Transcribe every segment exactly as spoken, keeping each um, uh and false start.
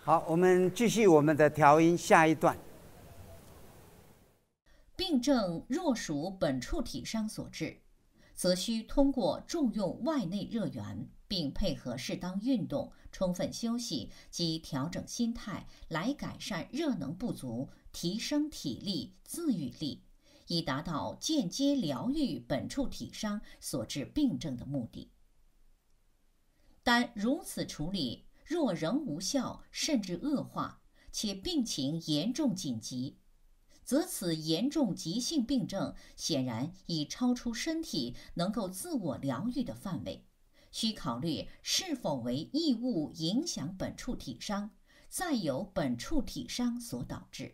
好，我们继续我们的调音下一段。 病症若属本处体伤所致，则需通过重用外内热源，并配合适当运动、充分休息及调整心态，来改善热能不足，提升体力、自愈力，以达到间接疗愈本处体伤所致病症的目的。但如此处理若仍无效，甚至恶化，且病情严重紧急，则此严重急性病症显然已超出身体能够自我疗愈的范围，需考虑是否为异物影响本处体伤，再由本处体伤所导致。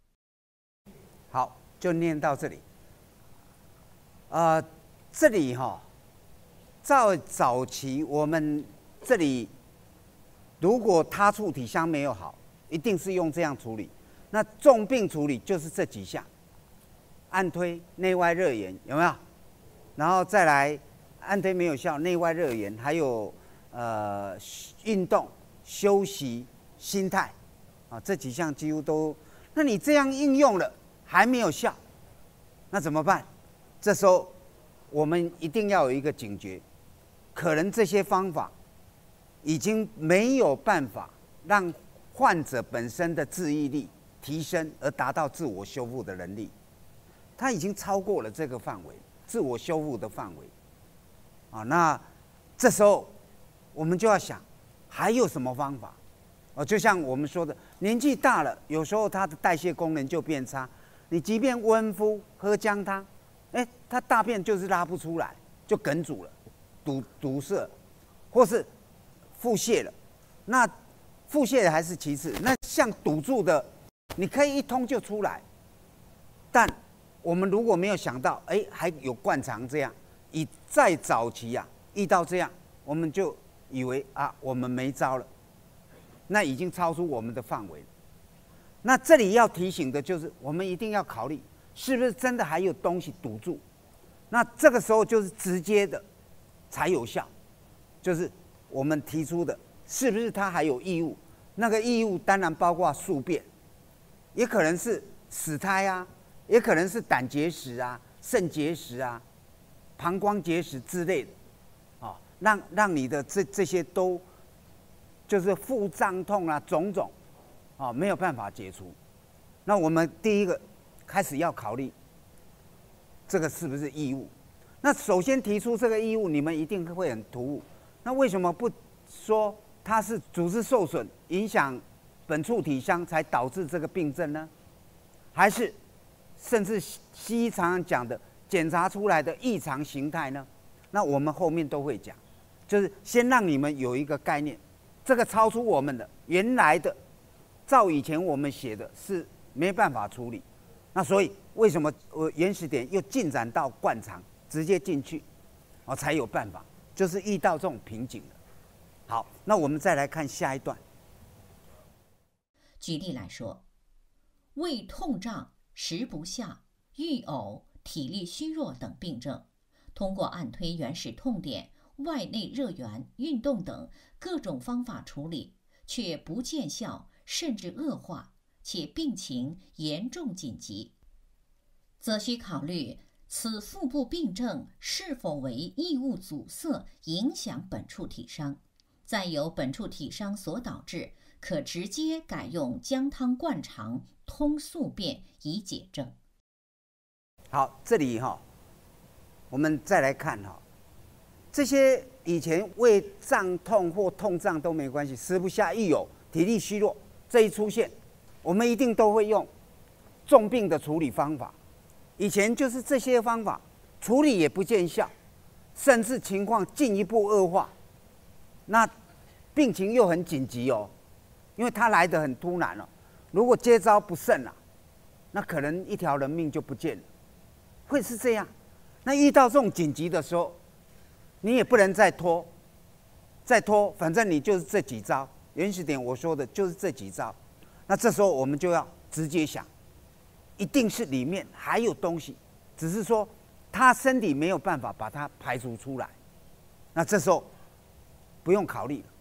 好，就念到这里。呃，这里哈、哦，在早期我们这里，如果他处体伤没有好，一定是用这样处理。那重病处理就是这几项：按推、内外热源，有没有？然后再来按推没有效，内外热源，还有呃运动、休息、心态啊，这几项几乎都。那你这样应用了还没有效，那怎么办？这时候我们一定要有一个警觉，可能这些方法已经没有办法让患者本身的自愈力提升，而达到自我修复的能力，它已经超过了这个范围，自我修复的范围。啊，那这时候我们就要想，还有什么方法？哦，就像我们说的，年纪大了，有时候他的代谢功能就变差。你即便温敷、喝姜汤，哎，他大便就是拉不出来，就梗阻了，堵堵塞，或是腹泻了。那腹泻还是其次，那像堵住的，你可以一通就出来。但我们如果没有想到，哎，还有灌肠这样，以再早期啊，遇到这样，我们就以为啊，我们没招了，那已经超出我们的范围了。那这里要提醒的就是，我们一定要考虑，是不是真的还有东西堵住？那这个时候就是直接的才有效，就是我们提出的，是不是它还有异物？那个异物当然包括宿便，也可能是死胎啊，也可能是胆结石啊、肾结石啊、膀胱结石之类的，啊、哦，让让你的这这些都就是腹胀痛啊，种种。哦，没有办法解除。那我们第一个开始要考虑，这个是不是异物？那首先提出这个异物，你们一定会很突兀。那为什么不说它是组织受损，影响本处体伤才导致这个病症呢？还是甚至西医常常讲的检查出来的异常形态呢？那我们后面都会讲，就是先让你们有一个概念，这个超出我们的原来的。照以前我们写的是没办法处理，那所以为什么我原始点又进展到灌肠，直接进去，哦才有办法，就是遇到这种瓶颈了。好，那我们再来看下一段。 举例来说，胃痛胀、食不下、欲呕、体力虚弱等病症，通过按推原始痛点、外内热源、运动等各种方法处理，却不见效，甚至恶化，且病情严重紧急，则需考虑此腹部病症是否为异物阻塞影响本处体伤，再由本处体伤所导致，可直接改用姜汤灌肠通宿便以解症。 好，这里哈、哦，我们再来看哈、哦，这些以前胃胀痛或痛胀都没关系，食不下、欲有、体力虚弱。这一出现，我们一定都会用重病的处理方法。以前就是这些方法处理也不见效，甚至情况进一步恶化，那病情又很紧急哦，因为它来得很突然哦。如果接招不慎啊，那可能一条人命就不见了，会是这样。那遇到这种紧急的时候，你也不能再拖，再拖，反正你就是这几招。原始点我说的就是这几招，那这时候我们就要直接想，一定是里面还有东西，只是说他身体没有办法把它排除出来。那这时候不用考虑了，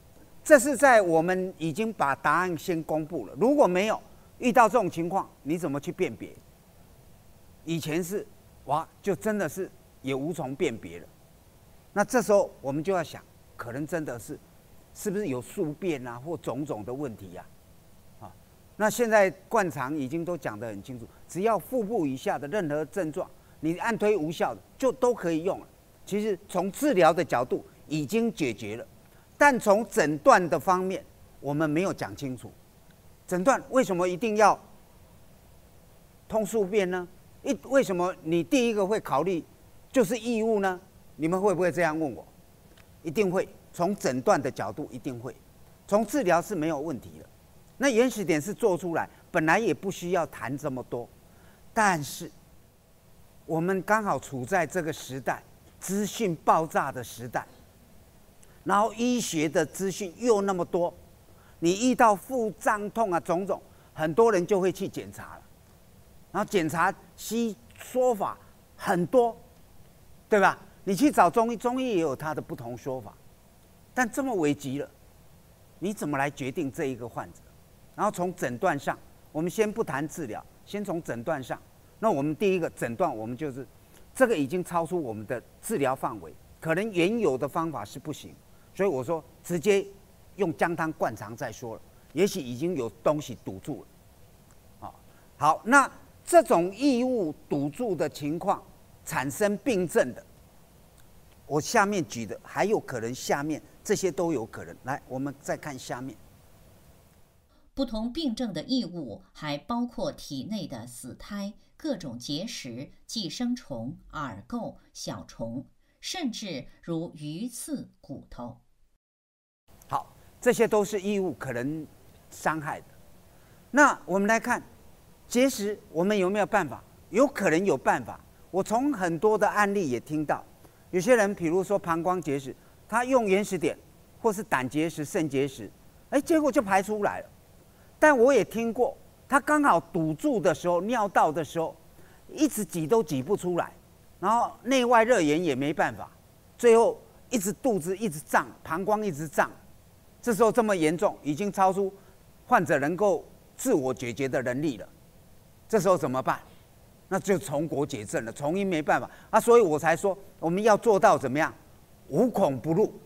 这是在我们已经把答案先公布了。如果没有遇到这种情况，你怎么去辨别？以前是哇，就真的是也无从辨别了。那这时候我们就要想，可能真的是是不是有宿便啊，或种种的问题呀、啊？啊，那现在灌肠已经都讲得很清楚，只要腹部以下的任何症状，你按推无效的就都可以用了。其实从治疗的角度已经解决了，但从诊断的方面我们没有讲清楚。诊断为什么一定要通宿便呢？一为什么你第一个会考虑就是异物呢？你们会不会这样问我？一定会。从诊断的角度一定会，从治疗是没有问题的。那原始点是做出来，本来也不需要谈这么多，但是我们刚好处在这个时代，资讯爆炸的时代，然后医学的资讯又那么多，你遇到腹胀痛啊种种，很多人就会去检查了，然后检查西说法很多，对吧？你去找中医，中医也有它的不同说法。但这么危急了，你怎么来决定这一个患者？然后从诊断上，我们先不谈治疗，先从诊断上。那我们第一个诊断，我们就是这个已经超出我们的治疗范围，可能原有的方法是不行，所以我说直接用姜汤灌肠再说了，也许已经有东西堵住了。好，那这种异物堵住的情况产生病症的，我下面举的还有可能，下面这些都有可能。来，我们再看下面。 不同病症的异物还包括体内的死胎、各种结石、寄生虫、耳垢、小虫，甚至如鱼刺、骨头。 好，这些都是异物可能伤害的。那我们来看结石，我们有没有办法？有可能有办法。我从很多的案例也听到。有些人，比如说膀胱结石，他用原始点，或是胆结石、肾结石，哎，结果就排出来了。但我也听过，他刚好堵住的时候，尿道的时候，一直挤都挤不出来，然后内外热炎也没办法，最后一直肚子一直胀，膀胱一直胀，这时候这么严重，已经超出患者能够自我解决的能力了。这时候怎么办？那就从国解症了，从医没办法啊，所以我才说我们要做到怎么样，无孔不入，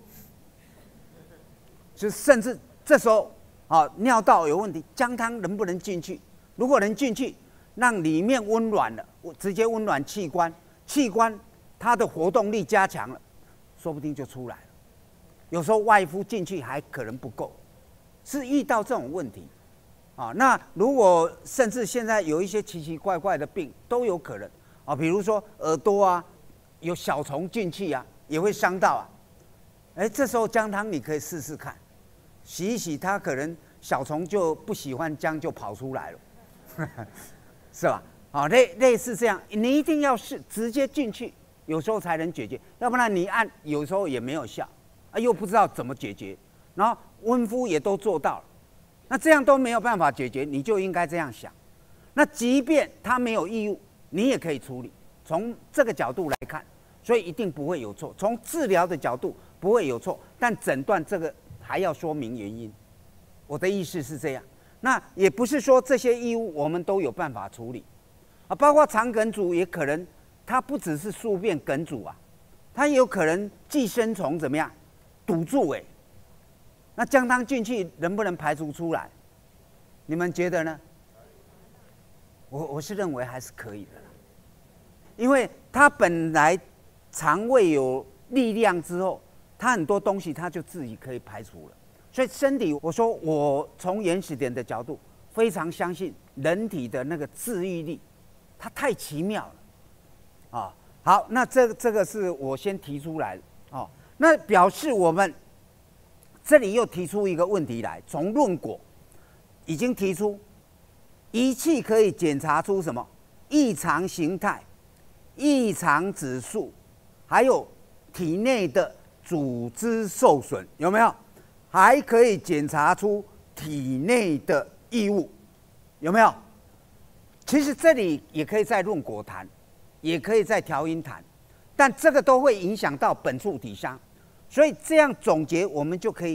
就甚至这时候啊尿道有问题，姜汤能不能进去？如果能进去，让里面温暖了，直接温暖器官，器官它的活动力加强了，说不定就出来了。有时候外敷进去还可能不够，是遇到这种问题。啊，那如果甚至现在有一些奇奇怪怪的病都有可能啊，比如说耳朵啊有小虫进去啊，也会伤到啊。哎，这时候姜汤你可以试试看，洗一洗，它可能小虫就不喜欢姜就跑出来了，是吧？啊，类类似这样，你一定要是直接进去，有时候才能解决，要不然你按有时候也没有效啊，又不知道怎么解决，然后温敷也都做到了。那这样都没有办法解决，你就应该这样想。那即便他没有异物，你也可以处理。从这个角度来看，所以一定不会有错。从治疗的角度不会有错，但诊断这个还要说明原因。我的意思是这样。那也不是说这些异物我们都有办法处理啊，包括肠梗阻也可能，它不只是宿便梗阻啊，它也有可能寄生虫怎么样堵住哎、欸。那姜汤进去能不能排除出来？你们觉得呢？我我是认为还是可以的啦，因为它本来肠胃有力量之后，它很多东西它就自己可以排除了。所以身体，我说我从原始点的角度，非常相信人体的那个治愈力，它太奇妙了啊！好，那这这个是我先提出来的哦，那表示我们。这里又提出一个问题来，从论果已经提出，仪器可以检查出什么异常形态、异常指数，还有体内的组织受损，有没有？还可以检查出体内的异物，有没有？其实这里也可以在论果谈，也可以在调音谈，但这个都会影响到本处体伤。所以这样总结，我们就可以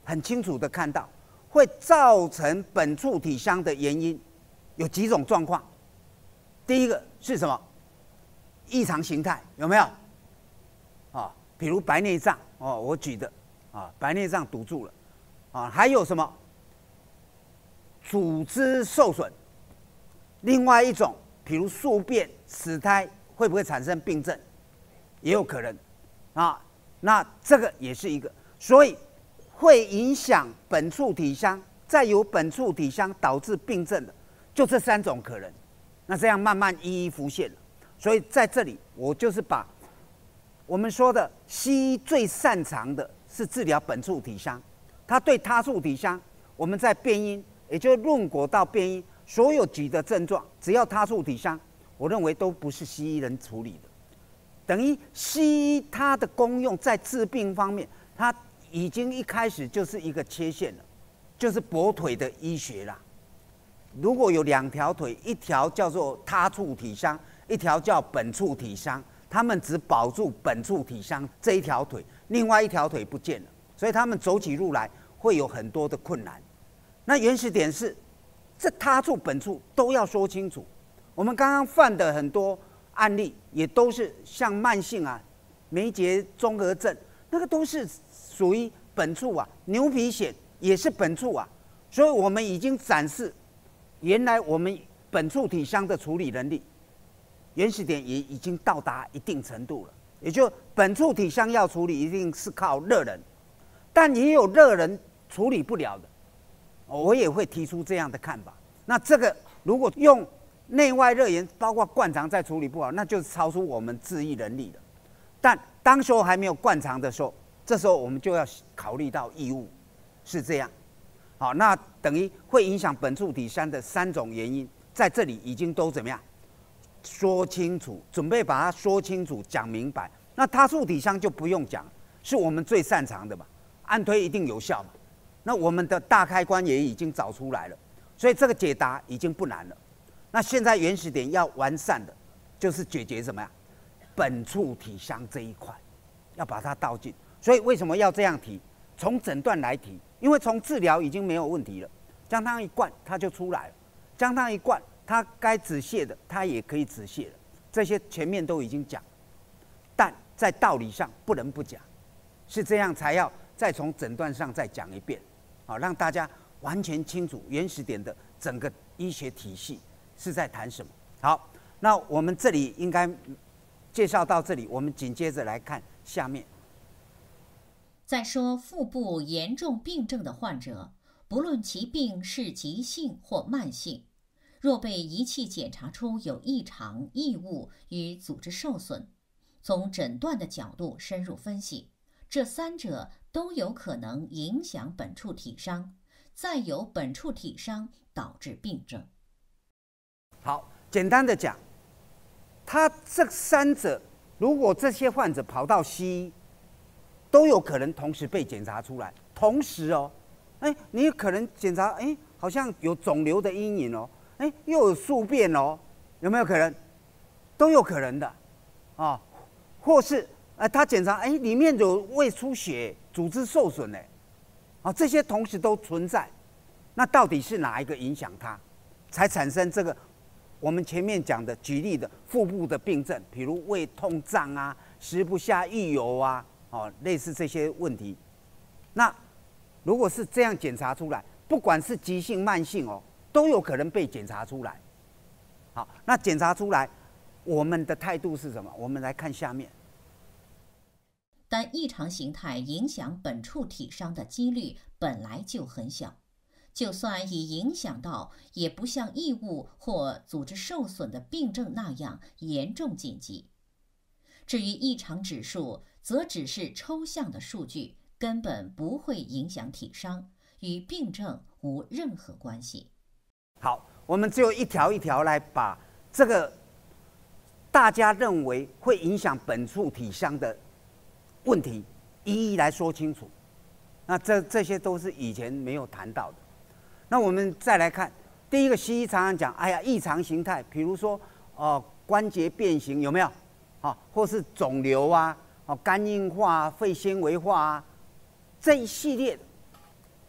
很清楚的看到，会造成本触体箱的原因有几种状况。第一个是什么？异常形态有没有？啊，比如白内障哦，我举的啊，白内障堵住了啊，还有什么？组织受损。另外一种，比如宿便、死胎，会不会产生病症？也有可能啊。那这个也是一个，所以会影响本触体箱，再由本触体箱导致病症的，就这三种可能。那这样慢慢一一浮现了。所以在这里，我就是把我们说的西医最擅长的是治疗本触体箱，它对他触体箱，我们在变音，也就是论果到变音，所有举的症状，只要他触体箱，我认为都不是西医能处理的。等于西医它的功用在治病方面，它已经一开始就是一个切线了，就是跛腿的医学啦。如果有两条腿，一条叫做他触体箱，一条叫本触体箱，他们只保住本触体箱这一条腿，另外一条腿不见了，所以他们走起路来会有很多的困难。那原始点是，这他触本触都要说清楚。我们刚刚犯的很多案例也都是像慢性啊、梅杰综合症，那个都是属于本触啊，牛皮癣也是本触啊，所以我们已经展示。原来我们本触体箱的处理能力，原始点也已经到达一定程度了。也就本触体箱要处理，一定是靠热人，但也有热人处理不了的。我也会提出这样的看法。那这个如果用内外热源，包括灌肠再处理不好，那就是超出我们治愈能力了。但当时候还没有灌肠的时候，这时候我们就要考虑到异物，是这样。好，那等于会影响本触体箱的三种原因，在这里已经都怎么样说清楚，准备把它说清楚、讲明白。那他触体箱就不用讲，是我们最擅长的嘛，按推一定有效嘛。那我们的大开关也已经找出来了，所以这个解答已经不难了。那现在原始点要完善的，就是解决什么呀？本触体箱这一块，要把它倒进。所以为什么要这样提？从诊断来提。因为从治疗已经没有问题了，姜汤一灌它就出来了，姜汤一灌它该止泻的它也可以止泻了，这些前面都已经讲，但在道理上不能不讲，是这样才要再从诊断上再讲一遍，好让大家完全清楚原始点的整个医学体系是在谈什么。好，那我们这里应该介绍到这里，我们紧接着来看下面。 再说腹部严重病症的患者，不论其病是急性或慢性，若被仪器检查出有异常、异物与组织受损，从诊断的角度深入分析，这三者都有可能影响本触体伤，再由本触体伤导致病症。 好，简单的讲，他这三者，如果这些患者跑到西医，都有可能同时被检查出来，同时哦，哎，你可能检查，哎，好像有肿瘤的阴影哦，哎，又有宿便哦，有没有可能？都有可能的，啊，或是呃，他检查，哎，里面有胃出血、组织受损呢，啊，这些同时都存在，那到底是哪一个影响它，才产生这个我们前面讲的举例的腹部的病症，比如胃痛胀啊、食不下、欲游啊。哦，类似这些问题，那如果是这样检查出来，不管是急性、慢性哦，都有可能被检查出来。好，那检查出来，我们的态度是什么？我们来看下面。 但异常形态影响本触体伤的几率本来就很小，就算已影响到，也不像异物或组织受损的病症那样严重紧急。至于异常指数，则只是抽象的数据，根本不会影响体伤，与病症无任何关系。 好，我们只有一条一条来把这个大家认为会影响本触体伤的问题一一来说清楚。那这这些都是以前没有谈到的。那我们再来看，第一个西医常常讲，哎呀，异常形态，比如说哦、呃、关节变形有没有？啊，或是肿瘤啊。哦，肝硬化、肺纤维化啊，这一系列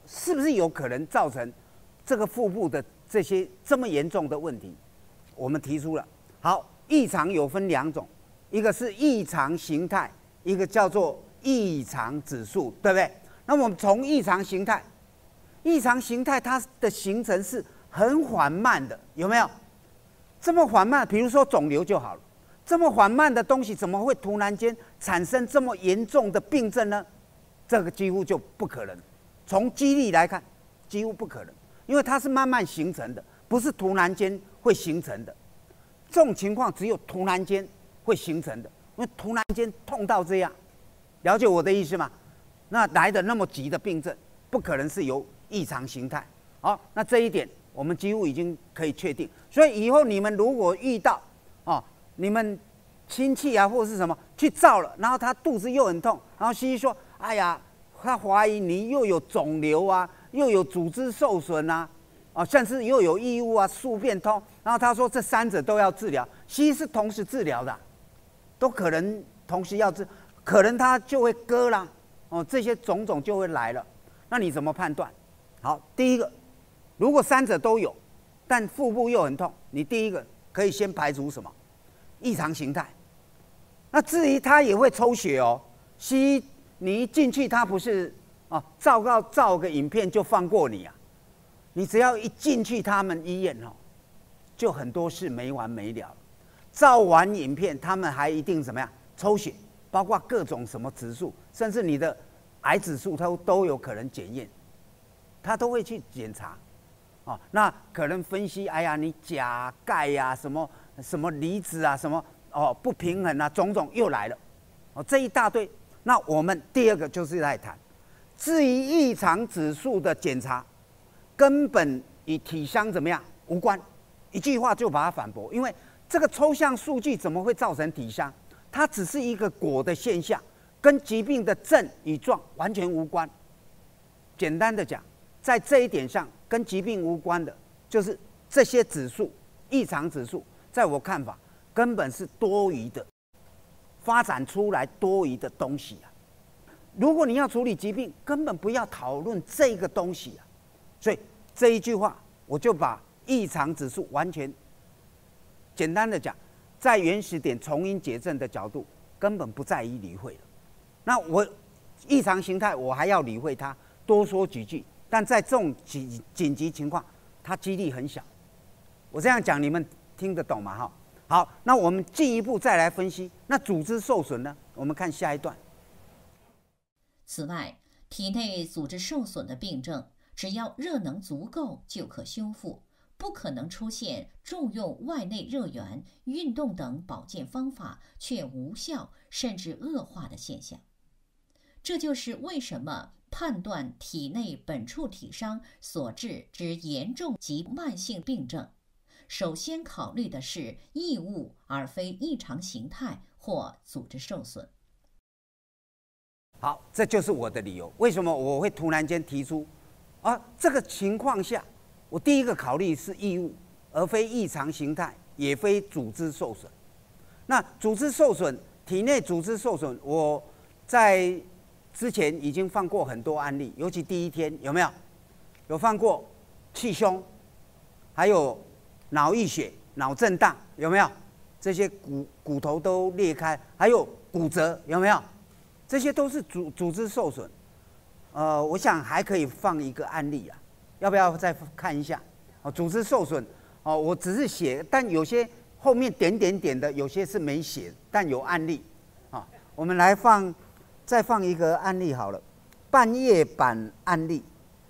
是不是有可能造成这个腹部的这些这么严重的问题？我们提出了。好，异常有分两种，一个是异常形态，一个叫做异常指数，对不对？那么我们从异常形态，异常形态它的形成是很缓慢的，有没有？这么缓慢，比如说肿瘤就好了。这么缓慢的东西，怎么会突然间产生这么严重的病症呢？这个几乎就不可能。从机理来看，几乎不可能，因为它是慢慢形成的，不是突然间会形成的。这种情况只有突然间会形成的，因为突然间痛到这样，了解我的意思吗？那来的那么急的病症，不可能是由异常形态。好，那这一点我们几乎已经可以确定。所以以后你们如果遇到哦，你们亲戚啊或者是什么去照了，然后他肚子又很痛，然后西医说，哎呀，他怀疑你又有肿瘤啊，又有组织受损啊，啊，甚至又有异物啊，宿便通，然后他说这三者都要治疗，西医是同时治疗的、啊，都可能同时要治，可能他就会割啦，哦，这些种种就会来了，那你怎么判断？好，第一个，如果三者都有，但腹部又很痛，你第一个可以先排除什么？异常形态。那至于他也会抽血哦，西医你一进去，他不是哦，照个照个影片就放过你啊？你只要一进去他们医院哦，就很多事没完没了。照完影片，他们还一定怎么样？抽血，包括各种什么指数，甚至你的癌指数都都有可能检验，他都会去检查。哦，那可能分析，哎呀，你钾、钙呀、啊，什么什么离子啊，什么哦不平衡啊，种种又来了，哦这一大堆。那我们第二个就是在谈，至于异常指数的检查，根本与体香怎么样无关，一句话就把它反驳，因为这个抽象数据怎么会造成体香？它只是一个果的现象，跟疾病的症与状完全无关。简单的讲，在这一点上。跟疾病无关的，就是这些指数、异常指数，在我看法，根本是多余的，发展出来多余的东西啊。如果你要处理疾病，根本不要讨论这个东西啊。所以这一句话，我就把异常指数完全简单的讲，在原始点重因解症的角度，根本不在意理会了。那我异常形态，我还要理会它，多说几句。但在这种紧紧急情况，它几率很小。我这样讲，你们听得懂吗？哈，好，那我们进一步再来分析。那组织受损呢？我们看下一段。 此外，体内组织受损的病症，只要热能足够就可修复，不可能出现重用外内热源、运动等保健方法却无效甚至恶化的现象。这就是为什么判断体内本处体伤所致之严重及慢性病症，首先考虑的是异物，而非异常形态或组织受损。 好，这就是我的理由。为什么我会突然间提出啊？这个情况下，我第一个考虑是异物，而非异常形态，也非组织受损。那组织受损，体内组织受损，我在之前已经放过很多案例，尤其第一天有没有？有放过气胸，还有脑溢血、脑震荡，有没有？这些骨骨头都裂开，还有骨折，有没有？这些都是组组织受损。呃，我想还可以放一个案例啊，要不要再看一下？哦，组织受损，哦，我只是写，但有些后面点点点的，有些是没写，但有案例啊、哦。我们来放。再放一个案例好了，半月板案例。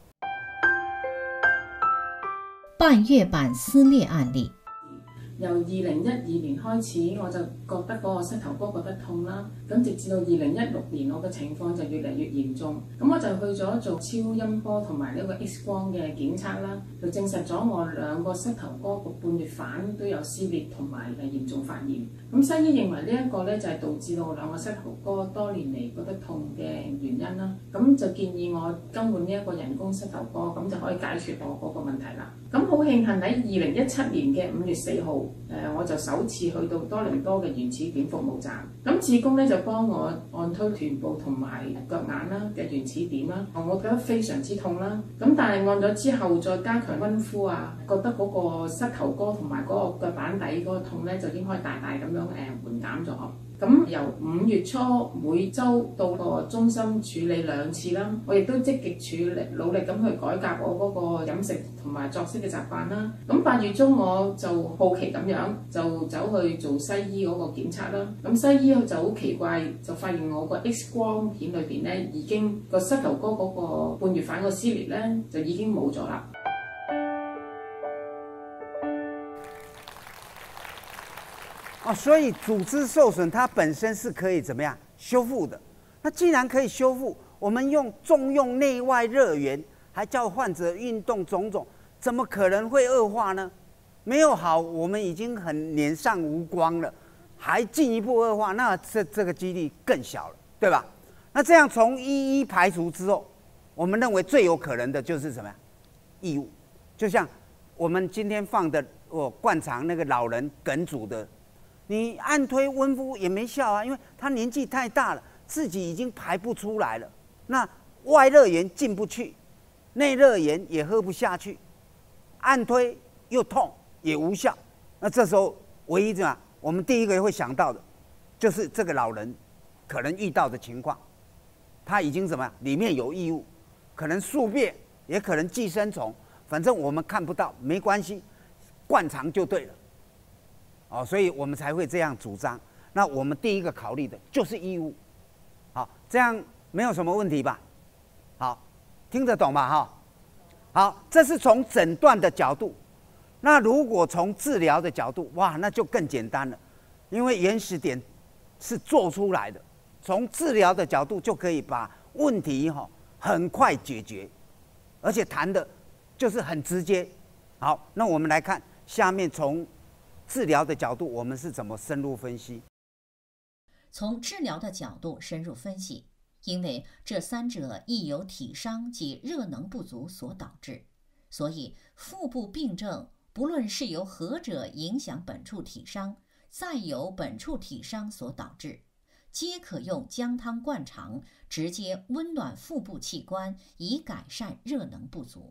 半月板撕裂案例。 由二零一二年開始，我就覺得嗰個膝頭哥覺得痛啦。咁直至到二零一六年，我嘅情況就越嚟越嚴重。咁我就去咗做超音波同埋呢個 X 光嘅檢測啦，就證實咗我兩個膝頭哥個半月板都有撕裂同埋係嚴重發炎。咁咁西醫認為呢一個咧就係導致到兩個膝頭哥多年嚟覺得痛嘅原因啦。咁就建議我更換呢一個人工膝頭哥，咁就可以解決我嗰個問題啦。咁好慶幸喺二零一七年嘅五月四號，誒我就首次去到多倫多嘅原始點服務站。咁志工咧就幫我按推臀部同埋腳眼啦嘅原始點啦，我覺得非常之痛啦。咁但係按咗之後再加強溫敷啊，覺得嗰個膝頭哥同埋嗰個腳板底嗰個痛咧就已經可以大大咁樣誒緩減咗。咁由五月初每週到個中心處理兩次啦，我亦都積極處理努力咁去改革我嗰個飲食同埋作息嘅習慣啦。咁八月中我就好奇咁樣就走去做西醫嗰個檢測啦。咁西醫就好奇怪，就發現我個 X 光片裏邊咧已經個膝頭哥嗰個半月反個撕裂咧就已經冇咗啦。 哦，所以组织受损它本身是可以怎么样修复的？那既然可以修复，我们用重用内外热源，还叫患者运动种种，怎么可能会恶化呢？没有好，我们已经很脸上无光了，还进一步恶化，那这这个几率更小了，对吧？那这样从一一排除之后，我们认为最有可能的就是什么呀？异物，就像我们今天放的哦灌肠那个老人梗阻的。你按推温敷也没效啊，因为他年纪太大了，自己已经排不出来了。那外热源进不去，内热源也喝不下去，按推又痛也无效。那这时候唯一怎么样？我们第一个会想到的，就是这个老人可能遇到的情况，他已经怎么样？里面有异物，可能宿便，也可能寄生虫，反正我们看不到，没关系，灌肠就对了。哦，所以我们才会这样主张。那我们第一个考虑的就是异物，好，这样没有什么问题吧？好，听得懂吧？哈，好，这是从诊断的角度。那如果从治疗的角度，哇，那就更简单了，因为原始点是做出来的，从治疗的角度就可以把问题哈很快解决，而且谈的就是很直接。好，那我们来看下面从治疗的角度，我们是怎么深入分析？ 从治疗的角度深入分析，因为这三者亦由体伤及热能不足所导致，所以腹部病症不论是由何者影响本处体伤，再由本处体伤所导致，皆可用姜汤灌肠，直接温暖腹部器官，以改善热能不足。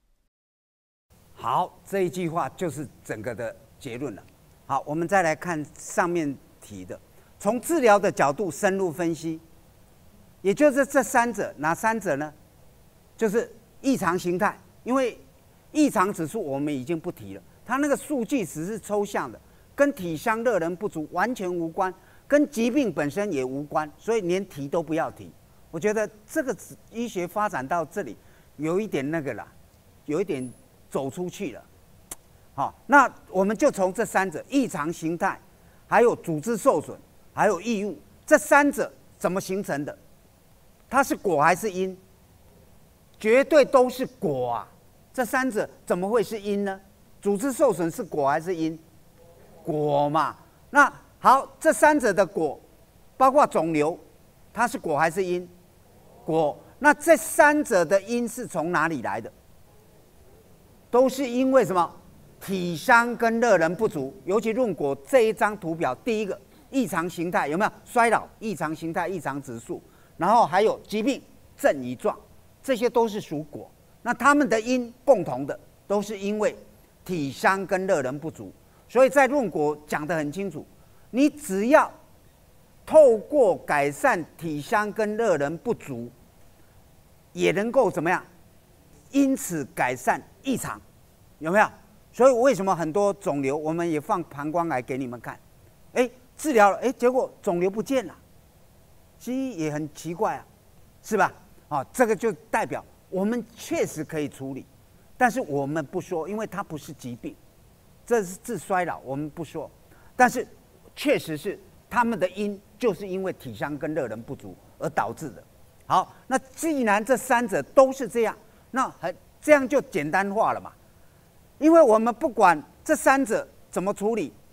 好，这一句话就是整个的结论了。好，我们再来看上面提的，从治疗的角度深入分析，也就是这三者，哪三者呢？就是异常形态，因为异常指数我们已经不提了，它那个数据只是抽象的，跟体伤热能不足完全无关，跟疾病本身也无关，所以连提都不要提。我觉得这个医学发展到这里，有一点那个啦，有一点走出去了。好，那我们就从这三者异常形态，还有组织受损，还有异物，这三者怎么形成的？它是果还是因？绝对都是果啊！这三者怎么会是因呢？组织受损是果还是因？果嘛。那好，这三者的果，包括肿瘤，它是果还是因？果。那这三者的因是从哪里来的？都是因为什么？体伤跟热能不足，尤其论果这一张图表，第一个异常形态有没有衰老？异常形态、异常指数，然后还有疾病症乙状，这些都是属果。那他们的因共同的都是因为体伤跟热能不足，所以在论果讲得很清楚，你只要透过改善体伤跟热能不足，也能够怎么样？因此改善异常，有没有？所以为什么很多肿瘤，我们也放膀胱癌给你们看，哎，治疗了，哎，结果肿瘤不见了，西医也很奇怪啊，是吧？啊，这个就代表我们确实可以处理，但是我们不说，因为它不是疾病，这是致衰老，我们不说，但是确实是他们的因就是因为体伤跟热能不足而导致的。好，那既然这三者都是这样，那很这样就简单化了嘛。因为我们不管这三者怎么处理，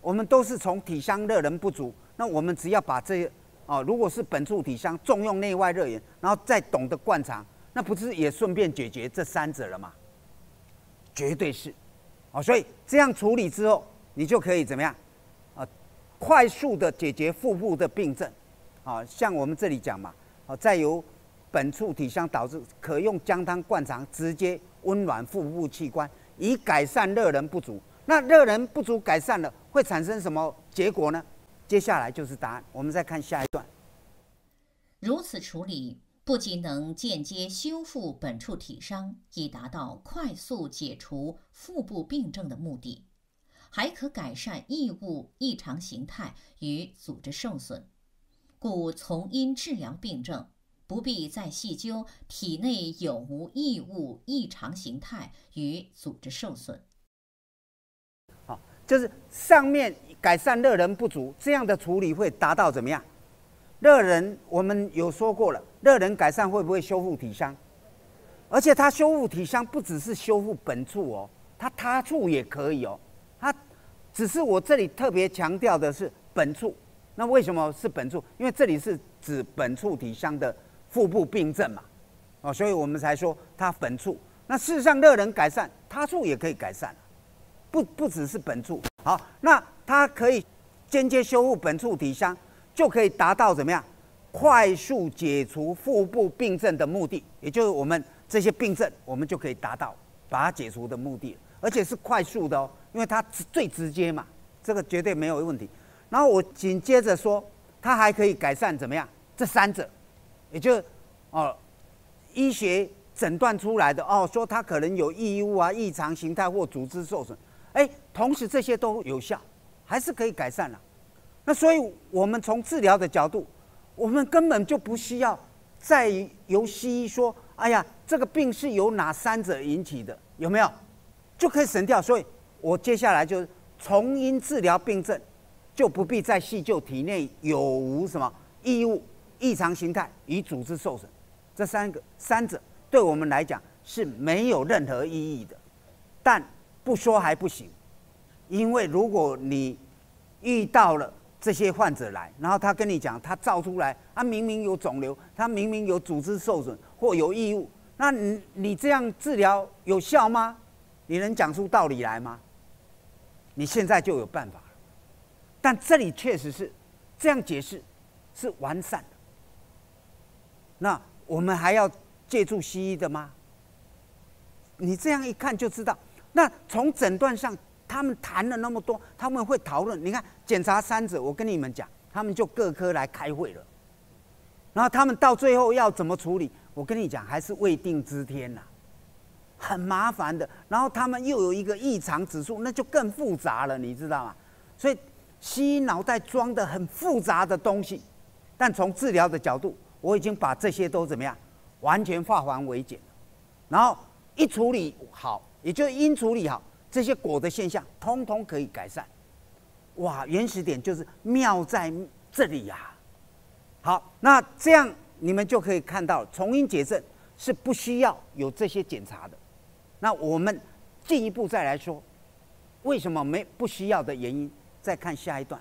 我们都是从体香热能不足，那我们只要把这哦，如果是本处体香，重用内外热源，然后再懂得灌肠，那不是也顺便解决这三者了吗？绝对是，哦，所以这样处理之后，你就可以怎么样？啊，快速的解决腹部的病症，啊，像我们这里讲嘛，啊，再由本处体香导致，可用姜汤灌肠，直接温暖腹部器官，以改善热能不足。那热能不足改善了，会产生什么结果呢？接下来就是答案，我们再看下一段。 如此处理，不仅能间接修复本处体伤，以达到快速解除腹部病症的目的，还可改善异物异常形态与组织受损。故从因治疗病症，不必再细究体内有无异物异常形态与组织受损。 好，就是上面改善热能不足，这样的处理会达到怎么样？热能我们有说过了，热能改善会不会修复体伤？而且它修复体伤不只是修复本处哦，它他处也可以哦。它只是我这里特别强调的是本处。那为什么是本处？因为这里是指本处体伤的腹部病症嘛，哦，所以我们才说它本处。那事实上，热能改善，他处也可以改善，不不只是本处。好，那它可以间接修复本处体伤，就可以达到怎么样？快速解除腹部病症的目的，也就是我们这些病症，我们就可以达到把它解除的目的，而且是快速的哦，因为它最直接嘛，这个绝对没有问题。然后我紧接着说，它还可以改善怎么样？这三者，也就是哦，医学诊断出来的哦，说它可能有异物啊、异常形态或组织受损，哎，同时这些都有效，还是可以改善了。那所以我们从治疗的角度，我们根本就不需要再由西医说，哎呀，这个病是由哪三者引起的，有没有？就可以省掉。所以我接下来就是从因治疗病症。就不必再细究体内有无什么异物、异常形态与组织受损，这三个三者对我们来讲是没有任何意义的。但不说还不行，因为如果你遇到了这些患者来，然后他跟你讲，他照出来，他明明有肿瘤，他明明有组织受损或有异物，那你你这样治疗有效吗？你能讲出道理来吗？你现在就有办法。但这里确实是这样解释，是完善的。那我们还要借助西医的吗？你这样一看就知道。那从诊断上，他们谈了那么多，他们会讨论。你看检查三者，我跟你们讲，他们就各科来开会了。然后他们到最后要怎么处理，我跟你讲，还是未定之天呐、啊，很麻烦的。然后他们又有一个异常指数，那就更复杂了，你知道吗？所以。西医脑袋装的很复杂的东西，但从治疗的角度，我已经把这些都怎么样，完全化繁为简了。然后一处理好，也就是因处理好，这些果的现象，通通可以改善。哇，原始点就是妙在这里呀、啊。好，那这样你们就可以看到，从因解症是不需要有这些检查的。那我们进一步再来说，为什么没不需要的原因？再看下一段。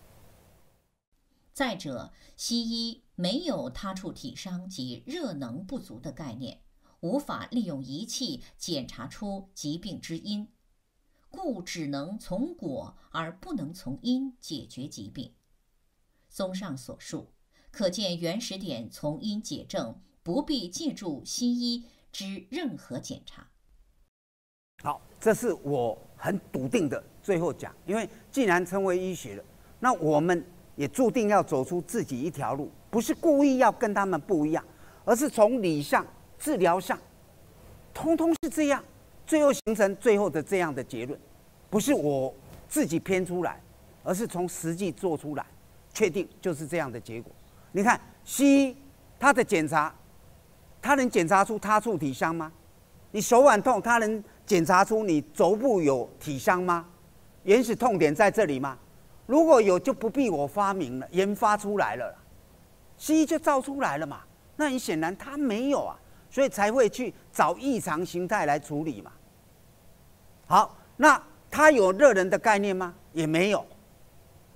再者，西医没有他处体伤及热能不足的概念，无法利用仪器检查出疾病之因，故只能从果而不能从因解决疾病。综上所述，可见原始点从因解症不必借助西医之任何检查。 好，这是我很笃定的最后讲，因为既然成为医学了，那我们也注定要走出自己一条路，不是故意要跟他们不一样，而是从理上、治疗上，通通是这样，最后形成最后的这样的结论，不是我自己编出来，而是从实际做出来，确定就是这样的结果。你看西医他的检查，他能检查出他处体伤吗？你手腕痛，他能检查出你肘部有体伤吗？原始痛点在这里吗？如果有，就不必我发明了，研发出来了啦，西医就照出来了嘛。那很显然他没有啊，所以才会去找异常形态来处理嘛。好，那他有热能的概念吗？也没有，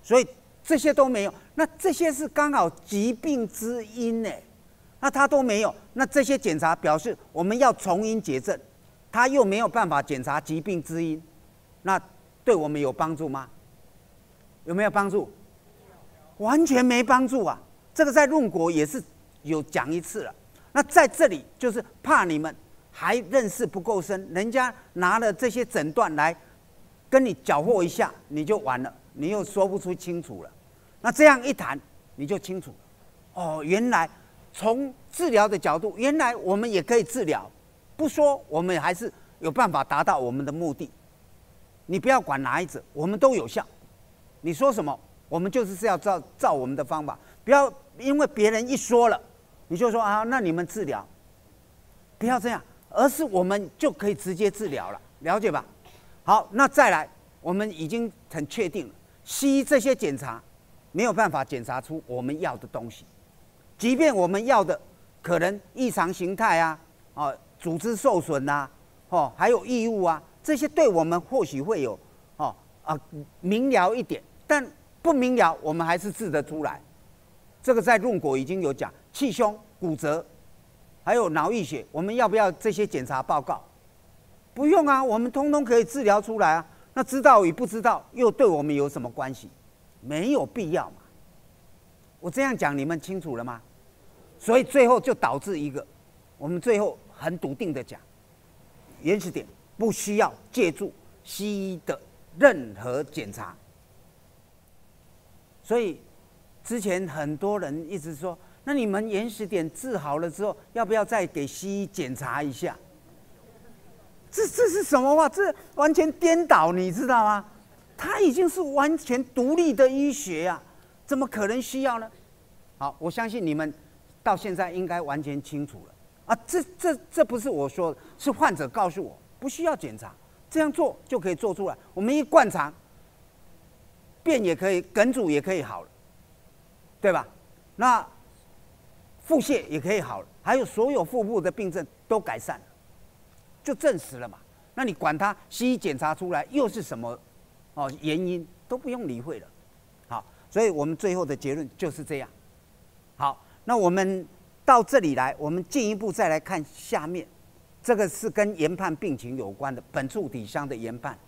所以这些都没有。那这些是刚好疾病之因呢，那他都没有，那这些检查表示我们要从因解症，他又没有办法检查疾病之因，那对我们有帮助吗？有没有帮助？完全没帮助啊！这个在论国也是有讲一次了。那在这里就是怕你们还认识不够深，人家拿了这些诊断来跟你搅和一下，你就完了，你又说不出清楚了。那这样一谈，你就清楚了。哦，原来从治疗的角度，原来我们也可以治疗，不说我们还是有办法达到我们的目的。你不要管哪一者，我们都有效。你说什么，我们就是要照照我们的方法，不要因为别人一说了，你就说啊，那你们治疗，不要这样，而是我们就可以直接治疗了，了解吧？好，那再来，我们已经很确定了，西医这些检查没有办法检查出我们要的东西，即便我们要的可能异常形态啊，哦，组织受损呐、啊，哦，还有异物啊，这些对我们或许会有哦啊明了一点，但不明了我们还是治得出来。这个在论国已经有讲，气胸、骨折，还有脑溢血，我们要不要这些检查报告？不用啊，我们通通可以治疗出来啊。那知道与不知道又对我们有什么关系？没有必要嘛。我这样讲你们清楚了吗？所以最后就导致一个，我们最后很笃定的讲，原始点不需要借助西医的任何检查。所以之前很多人一直说，那你们原始点治好了之后，要不要再给西医检查一下？这这是什么话？这完全颠倒，你知道吗？它已经是完全独立的医学啊，怎么可能需要呢？好，我相信你们到现在应该完全清楚了啊！这这这不是我说的，是患者告诉我，不需要检查，这样做就可以做出来。我们一灌肠，便也可以，梗阻也可以好了，对吧？那腹泻也可以好了，还有所有腹部的病症都改善了，就证实了嘛。那你管它西医检查出来又是什么哦原因，都不用理会了。好，所以我们最后的结论就是这样。好，那我们到这里来，我们进一步再来看下面，这个是跟研判病情有关的本处体伤的研判。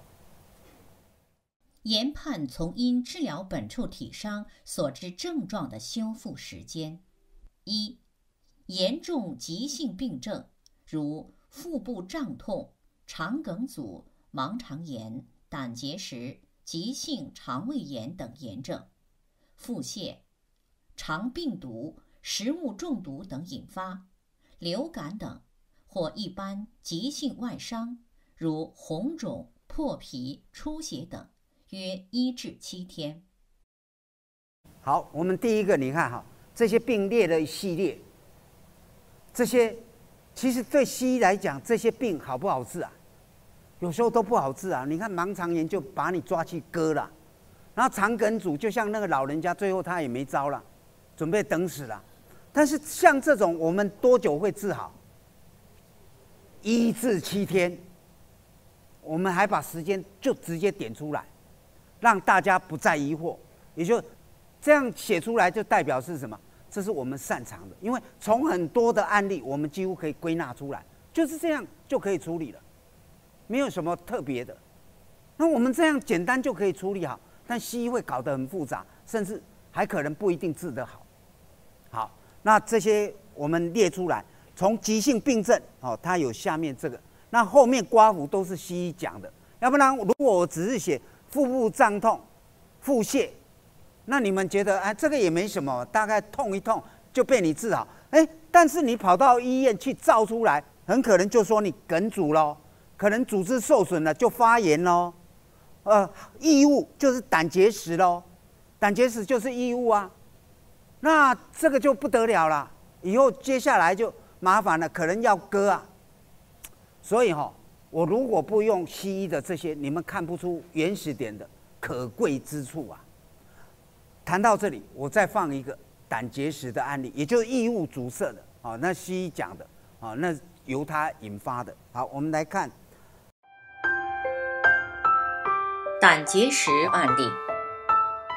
研判从因治疗本处体伤所致症状的修复时间。一、严重急性病症，如腹部胀痛、肠梗阻、盲肠炎、胆结石、急性肠胃炎等炎症；腹泻、肠病毒、食物中毒等引发；流感等，或一般急性外伤，如红肿、破皮、出血等。约一至七天。 好，我们第一个，你看哈，这些病列的系列，这些其实对西医来讲，这些病好不好治啊？有时候都不好治啊。你看盲肠炎就把你抓去割了，然后肠梗阻就像那个老人家，最后他也没招了，准备等死了。但是像这种，我们多久会治好？一至七天，我们还把时间就直接点出来。让大家不再疑惑，也就这样写出来，就代表是什么？这是我们擅长的，因为从很多的案例，我们几乎可以归纳出来，就是这样就可以处理了，没有什么特别的。那我们这样简单就可以处理好，但西医会搞得很复杂，甚至还可能不一定治得好。好，那这些我们列出来，从急性病症哦，它有下面这个，那后面刮胡都是西医讲的，要不然如果我只是写腹部胀痛、腹泻，那你们觉得哎，这个也没什么，大概痛一痛就被你治好。哎，但是你跑到医院去照出来，很可能就说你梗阻咯，可能组织受损了就发炎咯，呃，异物就是胆结石咯，胆结石就是异物啊，那这个就不得了了，以后接下来就麻烦了，可能要割啊。所以哈、哦。我如果不用西医的这些，你们看不出原始点的可贵之处啊。谈到这里，我再放一个胆结石的案例，也就是异物阻塞的啊、哦，那西医讲的啊、哦，那由它引发的。好，我们来看胆结石案例。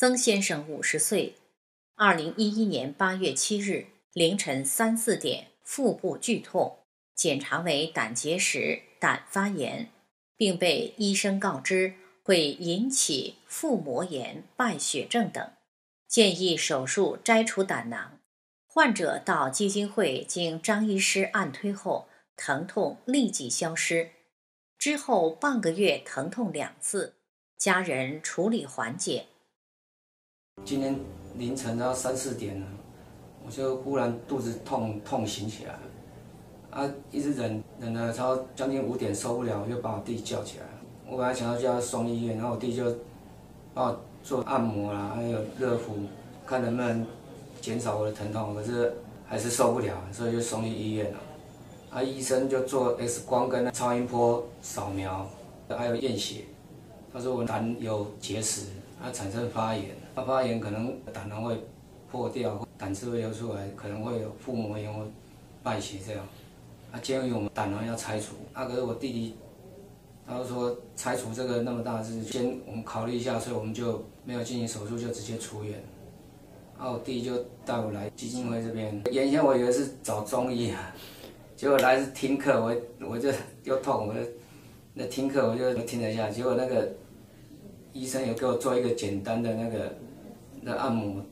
曾先生五十岁，二零一一年八月七日凌晨三四点腹部剧痛，检查为胆结石、胆发炎，并被医生告知会引起腹膜炎、败血症等，建议手术摘除胆囊。患者到基金会经张医师按推后，疼痛立即消失，之后半个月疼痛两次，家人处理缓解。 今天凌晨到三四点了，我就忽然肚子痛痛醒起来，啊，一直忍忍了超将近五点受不了，我就把我弟叫起来。我本来想要叫他送医院，然后我弟就帮我做按摩啦，还有热敷，看能不能减少我的疼痛，可是还是受不了，所以就送去医院了。啊，医生就做 X 光跟超音波扫描，还有验血。他说我胆有结石，它产生发炎，它发炎可能胆囊会破掉，胆汁会流出来，可能会有腹膜炎或败血这样。啊，建议我们胆囊要拆除。啊，可是我弟弟他就说拆除这个那么大的事，先我们考虑一下，所以我们就没有进行手术，就直接出院。啊，我弟就带我来基金会这边，原先我以为是找中医啊。结果来是听课，我我就又痛，我就那听课我就听得下。结果那个医生有给我做一个简单的那个那按摩。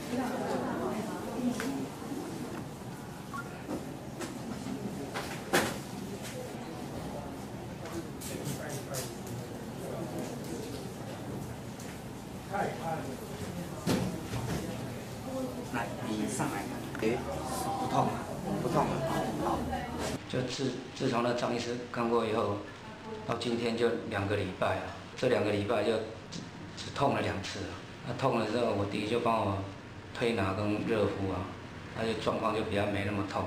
来，你上来。哎，不痛了，不痛了。好。 就自自从那张医师看过以后，到今天就两个礼拜啊，这两个礼拜就只只痛了两次啊。那痛了之后，我弟就帮我推拿跟热敷啊，那就状况就比较没那么痛。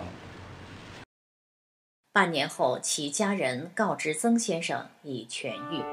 半年后，其家人告知曾先生已痊愈。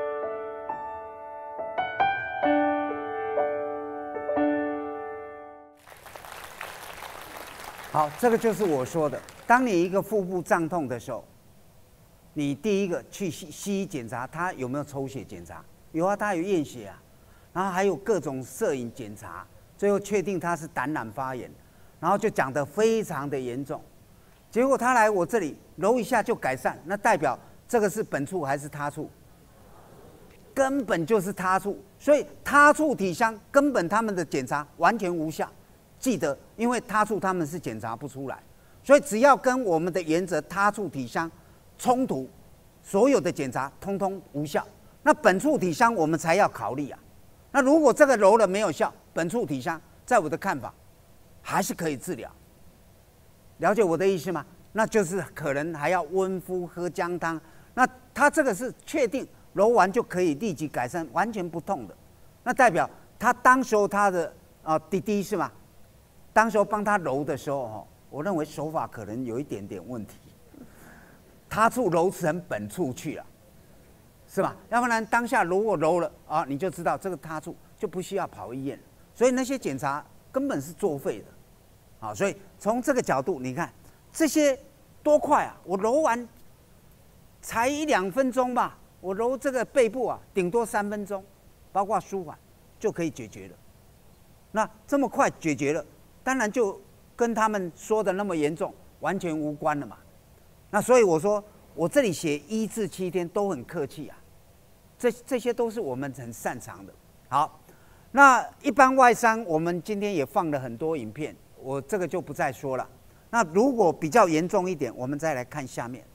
好，这个就是我说的。当你一个腹部胀痛的时候，你第一个去西西医检查他有没有抽血检查，有啊，他有验血啊，然后还有各种摄影检查，最后确定他是胆囊发炎，然后就讲得非常的严重。结果他来我这里揉一下就改善，那代表这个是本处还是他处？根本就是他处，所以他处体香根本他们的检查完全无效。记得，因为他处他们是检查不出来，所以只要跟我们的原则他处体香冲突，所有的检查通通无效。那本处体香我们才要考虑啊。那如果这个揉了没有效，本处体香在我的看法还是可以治疗。了解我的意思吗？那就是可能还要温敷喝姜汤。那他这个是确定揉完就可以立即改善，完全不痛的。那代表他当时候他的啊弟弟是吗？当时候帮他揉的时候，我认为手法可能有一点点问题，他处揉成本处去了，是吧？要不然当下如果揉了啊，你就知道这个他处就不需要跑医院了，所以那些检查根本是作废的，好，所以从这个角度，你看这些多快啊！我揉完才一两分钟吧，我揉这个背部啊，顶多三分钟，包括舒缓就可以解决了。那这么快解决了，当然就跟他们说的那么严重完全无关了嘛。那所以我说，我这里写一至七天都很客气啊，这这些都是我们很擅长的。好，那一般外伤我们今天也放了很多影片，我这个就不再说了。那如果比较严重一点，我们再来看下面。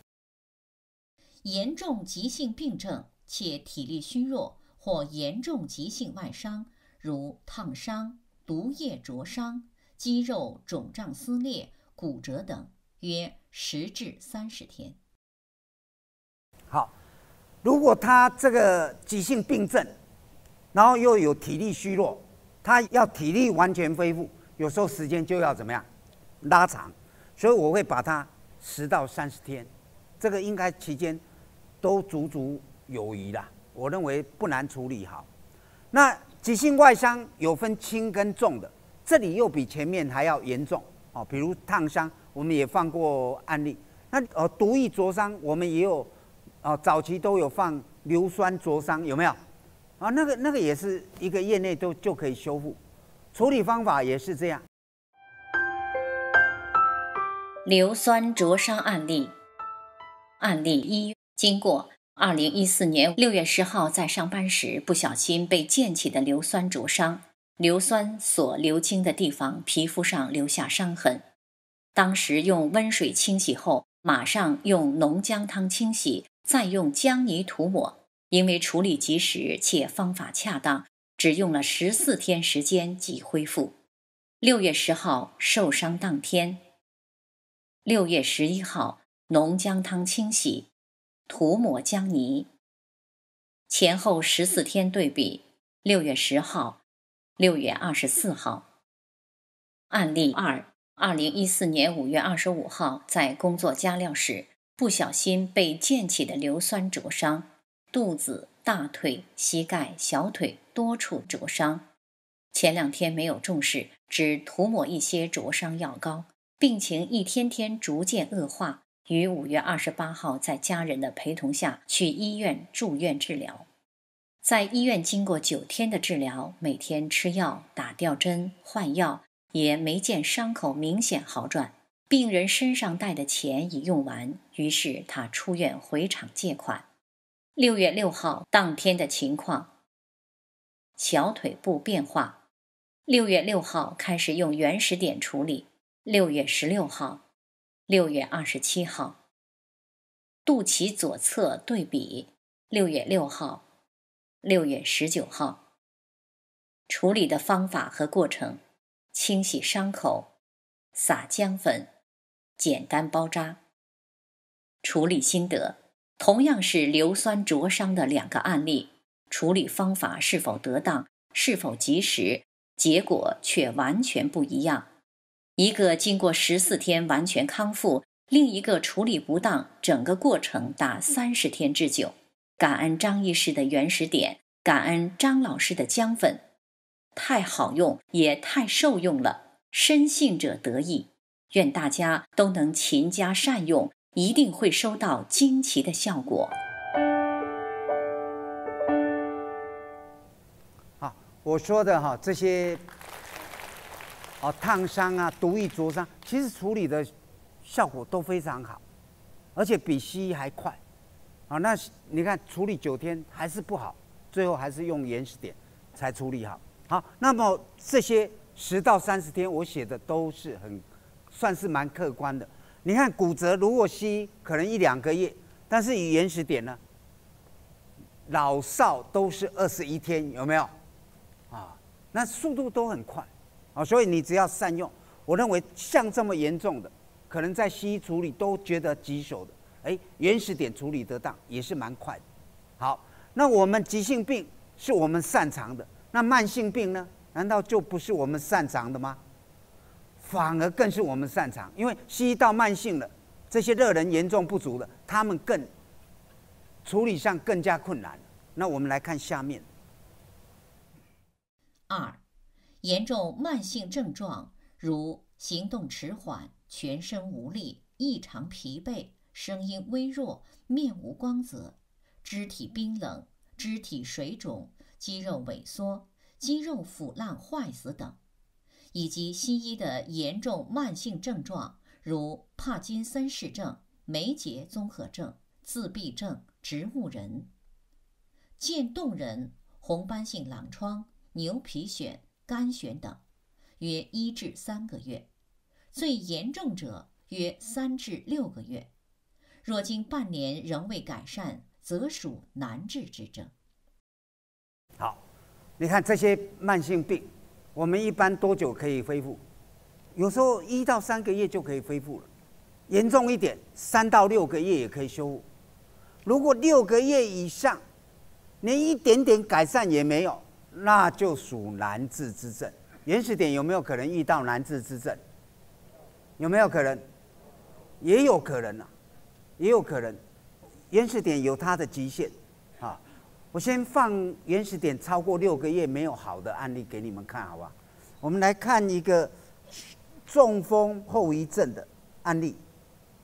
严重急性病症且体力虚弱或严重急性外伤，如烫伤、毒液灼伤、肌肉肿胀撕裂、骨折等，约十至三十天。 好，如果他这个急性病症，然后又有体力虚弱，他要体力完全恢复，有时候时间就要怎么样拉长，所以我会把它十到三十天，这个应该期间都足足有余啦。我认为不难处理好。那急性外伤有分轻跟重的，这里又比前面还要严重哦。比如烫伤，我们也放过案例。那呃，毒液灼伤，我们也有，哦，早期都有放硫酸灼伤，有没有？ 啊，那个那个也是一个月内都就可以修复，处理方法也是这样。 硫酸灼伤案例，案例一，经过二零一四年六月十号在上班时不小心被溅起的硫酸灼伤，硫酸所流经的地方皮肤上留下伤痕，当时用温水清洗后，马上用浓姜汤清洗，再用姜泥涂抹。因为处理及时且方法恰当，只用了十四天时间即恢复。六月十号受伤当天，六月十一号浓姜汤清洗，涂抹姜泥。前后十四天对比，六月十号，六月二十四号。案例二，二零一四年五月二十五号在工作加料时，不小心被溅起的硫酸灼伤。肚子、大腿、膝盖、小腿多处灼伤，前两天没有重视，只涂抹一些灼伤药膏，病情一天天逐渐恶化，于五月二十八号在家人的陪同下去医院住院治疗。在医院经过九天的治疗，每天吃药、打吊针、换药，也没见伤口明显好转。病人身上带的钱已用完，于是他出院回厂借款。六月六号当天的情况，小腿部变化。六月六号开始用原始碘处理。六月十六号，六月二十七号。肚脐左侧对比，六月六号，六月十九号。处理的方法和过程：清洗伤口，撒姜粉，简单包扎。处理心得。同样是硫酸灼伤的两个案例，处理方法是否得当，是否及时，结果却完全不一样。一个经过十四天完全康复，另一个处理不当，整个过程达三十天之久。感恩张医师的原始碘，感恩张老师的姜粉，太好用，也太受用了，深信者得益。愿大家都能勤加善用，一定会收到惊奇的效果。 好，我说的哈这些，哦烫伤啊、毒液灼伤，其实处理的效果都非常好，而且比西医还快。啊，那你看处理九天还是不好，最后还是用原始碘才处理好。好，那么这些十到三十天我写的都是很算是蛮客观的。你看骨折，如果西医可能一两个月，但是以原始碘呢，老少都是二十一天，有没有？啊，那速度都很快，啊，所以你只要善用。我认为像这么严重的，可能在西医处理都觉得棘手的，哎，原始碘处理得当也是蛮快的。好，那我们急性病是我们擅长的，那慢性病呢？难道就不是我们擅长的吗？反而更是我们擅长，因为西医到慢性了，这些热能严重不足的，他们更处理上更加困难。那我们来看下面。 二，严重慢性症状如行动迟缓、全身无力、异常疲惫、声音微弱、面无光泽、肢体冰冷、肢体水肿、肌肉萎缩、肌肉腐烂坏死等。以及西医的严重慢性症状，如帕金森氏症、梅杰综合症、自闭症、植物人、渐冻人、红斑性狼疮、牛皮癣、肝癣等，约一至三个月；最严重者约三至六个月。若经半年仍未改善，则属难治之症。 好，你看这些慢性病。我们一般多久可以恢复？有时候一到三个月就可以恢复了，严重一点，三到六个月也可以修复。如果六个月以上，连一点点改善也没有，那就属难治之症。原始碘有没有可能遇到难治之症？有没有可能？也有可能啊，也有可能。原始碘有它的极限啊。我先放原始碘超过六个月没有好的案例给你们看，好吧？我们来看一个中风后遗症的案例。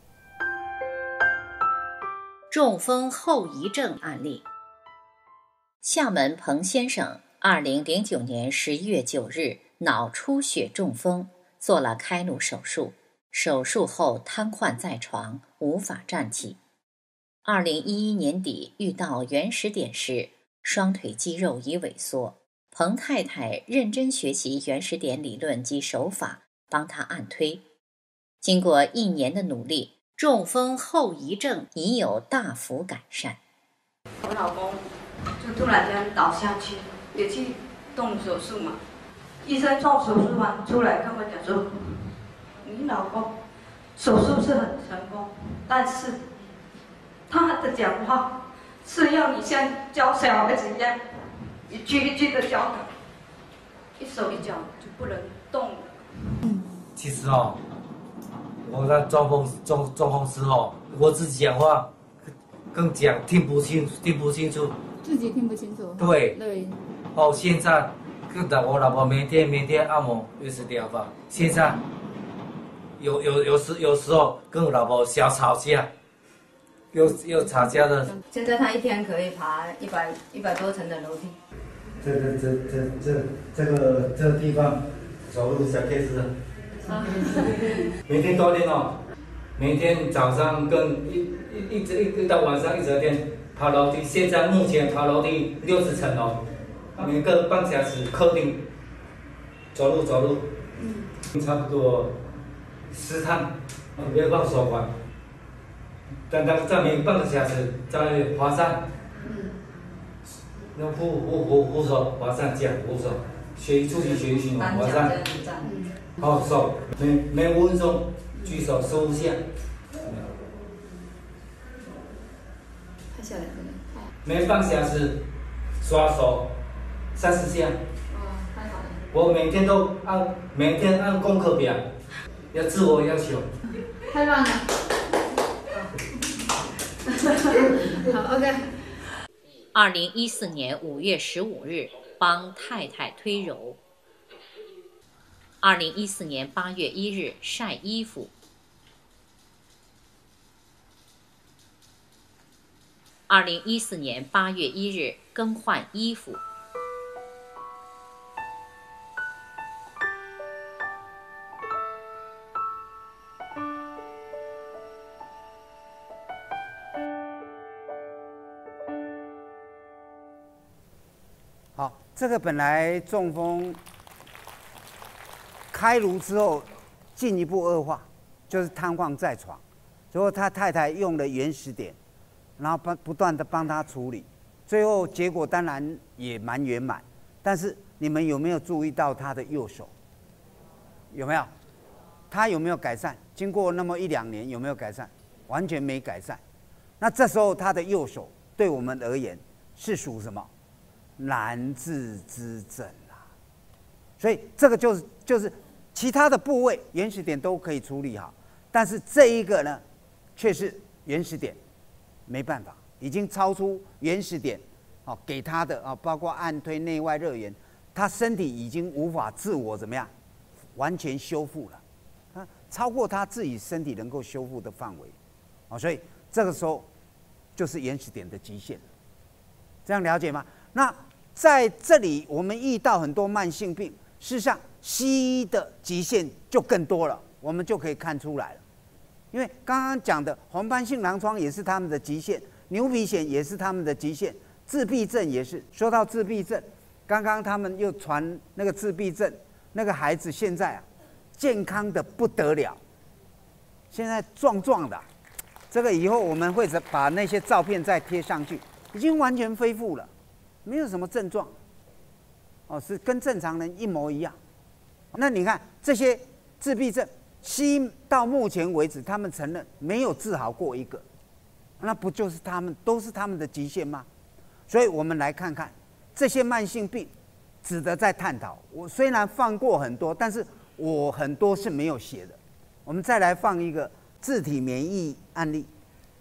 中风后遗症案例。 厦门彭先生二零零九年十一月九日脑出血中风，做了开颅手术，手术后瘫痪在床，无法站起。二零一一年底遇到原始点时，双腿肌肉已萎缩，彭太太认真学习原始点理论及手法，帮他按推。经过一年的努力，中风后遗症已有大幅改善。 我老公就突然间倒下去，也去动手术嘛。医生做手术完出来跟我讲说，你老公手术是很成功，但是他的讲话是要你像教小孩子一样，一句一句的教他，一手一脚就不能动了。 其实哦，我在中风中中风之后，我自己讲话更讲听不清听不清楚， 自己听不清楚。 对对。 哦，现在跟着我老婆每天每天按摩原始疗法，现在有有有时有时候跟我老婆小吵架，又又吵架的。 现在他一天可以爬一百一百多层的楼梯。 这个这这这这个这个地方走路小 case。每天锻炼哦，每天早上跟一一一直一到晚上一整天爬楼梯。现在目前爬楼梯六十层哦，每个半小时固定走路走路，嗯，差不多十趟，不要放手环。等等，再每半个小时再滑山，嗯，用扶扶扶扶手滑山这样扶手，学出去学习嘛滑山。好手，每每五分钟举手十五下。 拍下来可能。 每半小时刷手三十下。 哦，太好了。 我每天都按每天按功课表，要自我要求。 太棒了。好 ，OK。 二零一四年五月十五日，帮太太推揉。二零一四年八月一日晒衣服。二零一四年八月一日更换衣服。 好，这个本来中风。开颅之后，进一步恶化，就是瘫痪在床。最后他太太用了原始点，然后帮不断的帮他处理，最后结果当然也蛮圆满。但是你们有没有注意到他的右手？有没有？他有没有改善？经过那么一两年，有没有改善？完全没改善。那这时候他的右手对我们而言是属什么？难治之症啊！所以这个就是就是。其他的部位原始点都可以处理好，但是这一个呢，却是原始点，没办法，已经超出原始点，哦，给他的啊，包括按推内外热源，他身体已经无法自我怎么样，完全修复了，啊，超过他自己身体能够修复的范围，啊，所以这个时候就是原始点的极限了，这样了解吗？那在这里我们遇到很多慢性病，事实上。西医的极限就更多了，我们就可以看出来了。因为刚刚讲的红斑性狼疮也是他们的极限，牛皮癣也是他们的极限，自闭症也是。说到自闭症，刚刚他们又传那个自闭症那个孩子现在啊，健康的不得了，现在壮壮的，这个以后我们会把那些照片再贴上去，已经完全恢复了，没有什么症状，哦，是跟正常人一模一样。那你看这些自闭症，西医到目前为止，他们承认没有治好过一个，那不就是他们都是他们的极限吗？所以我们来看看这些慢性病，值得再探讨。我虽然放过很多，但是我很多是没有写的。我们再来放一个自体免疫案例。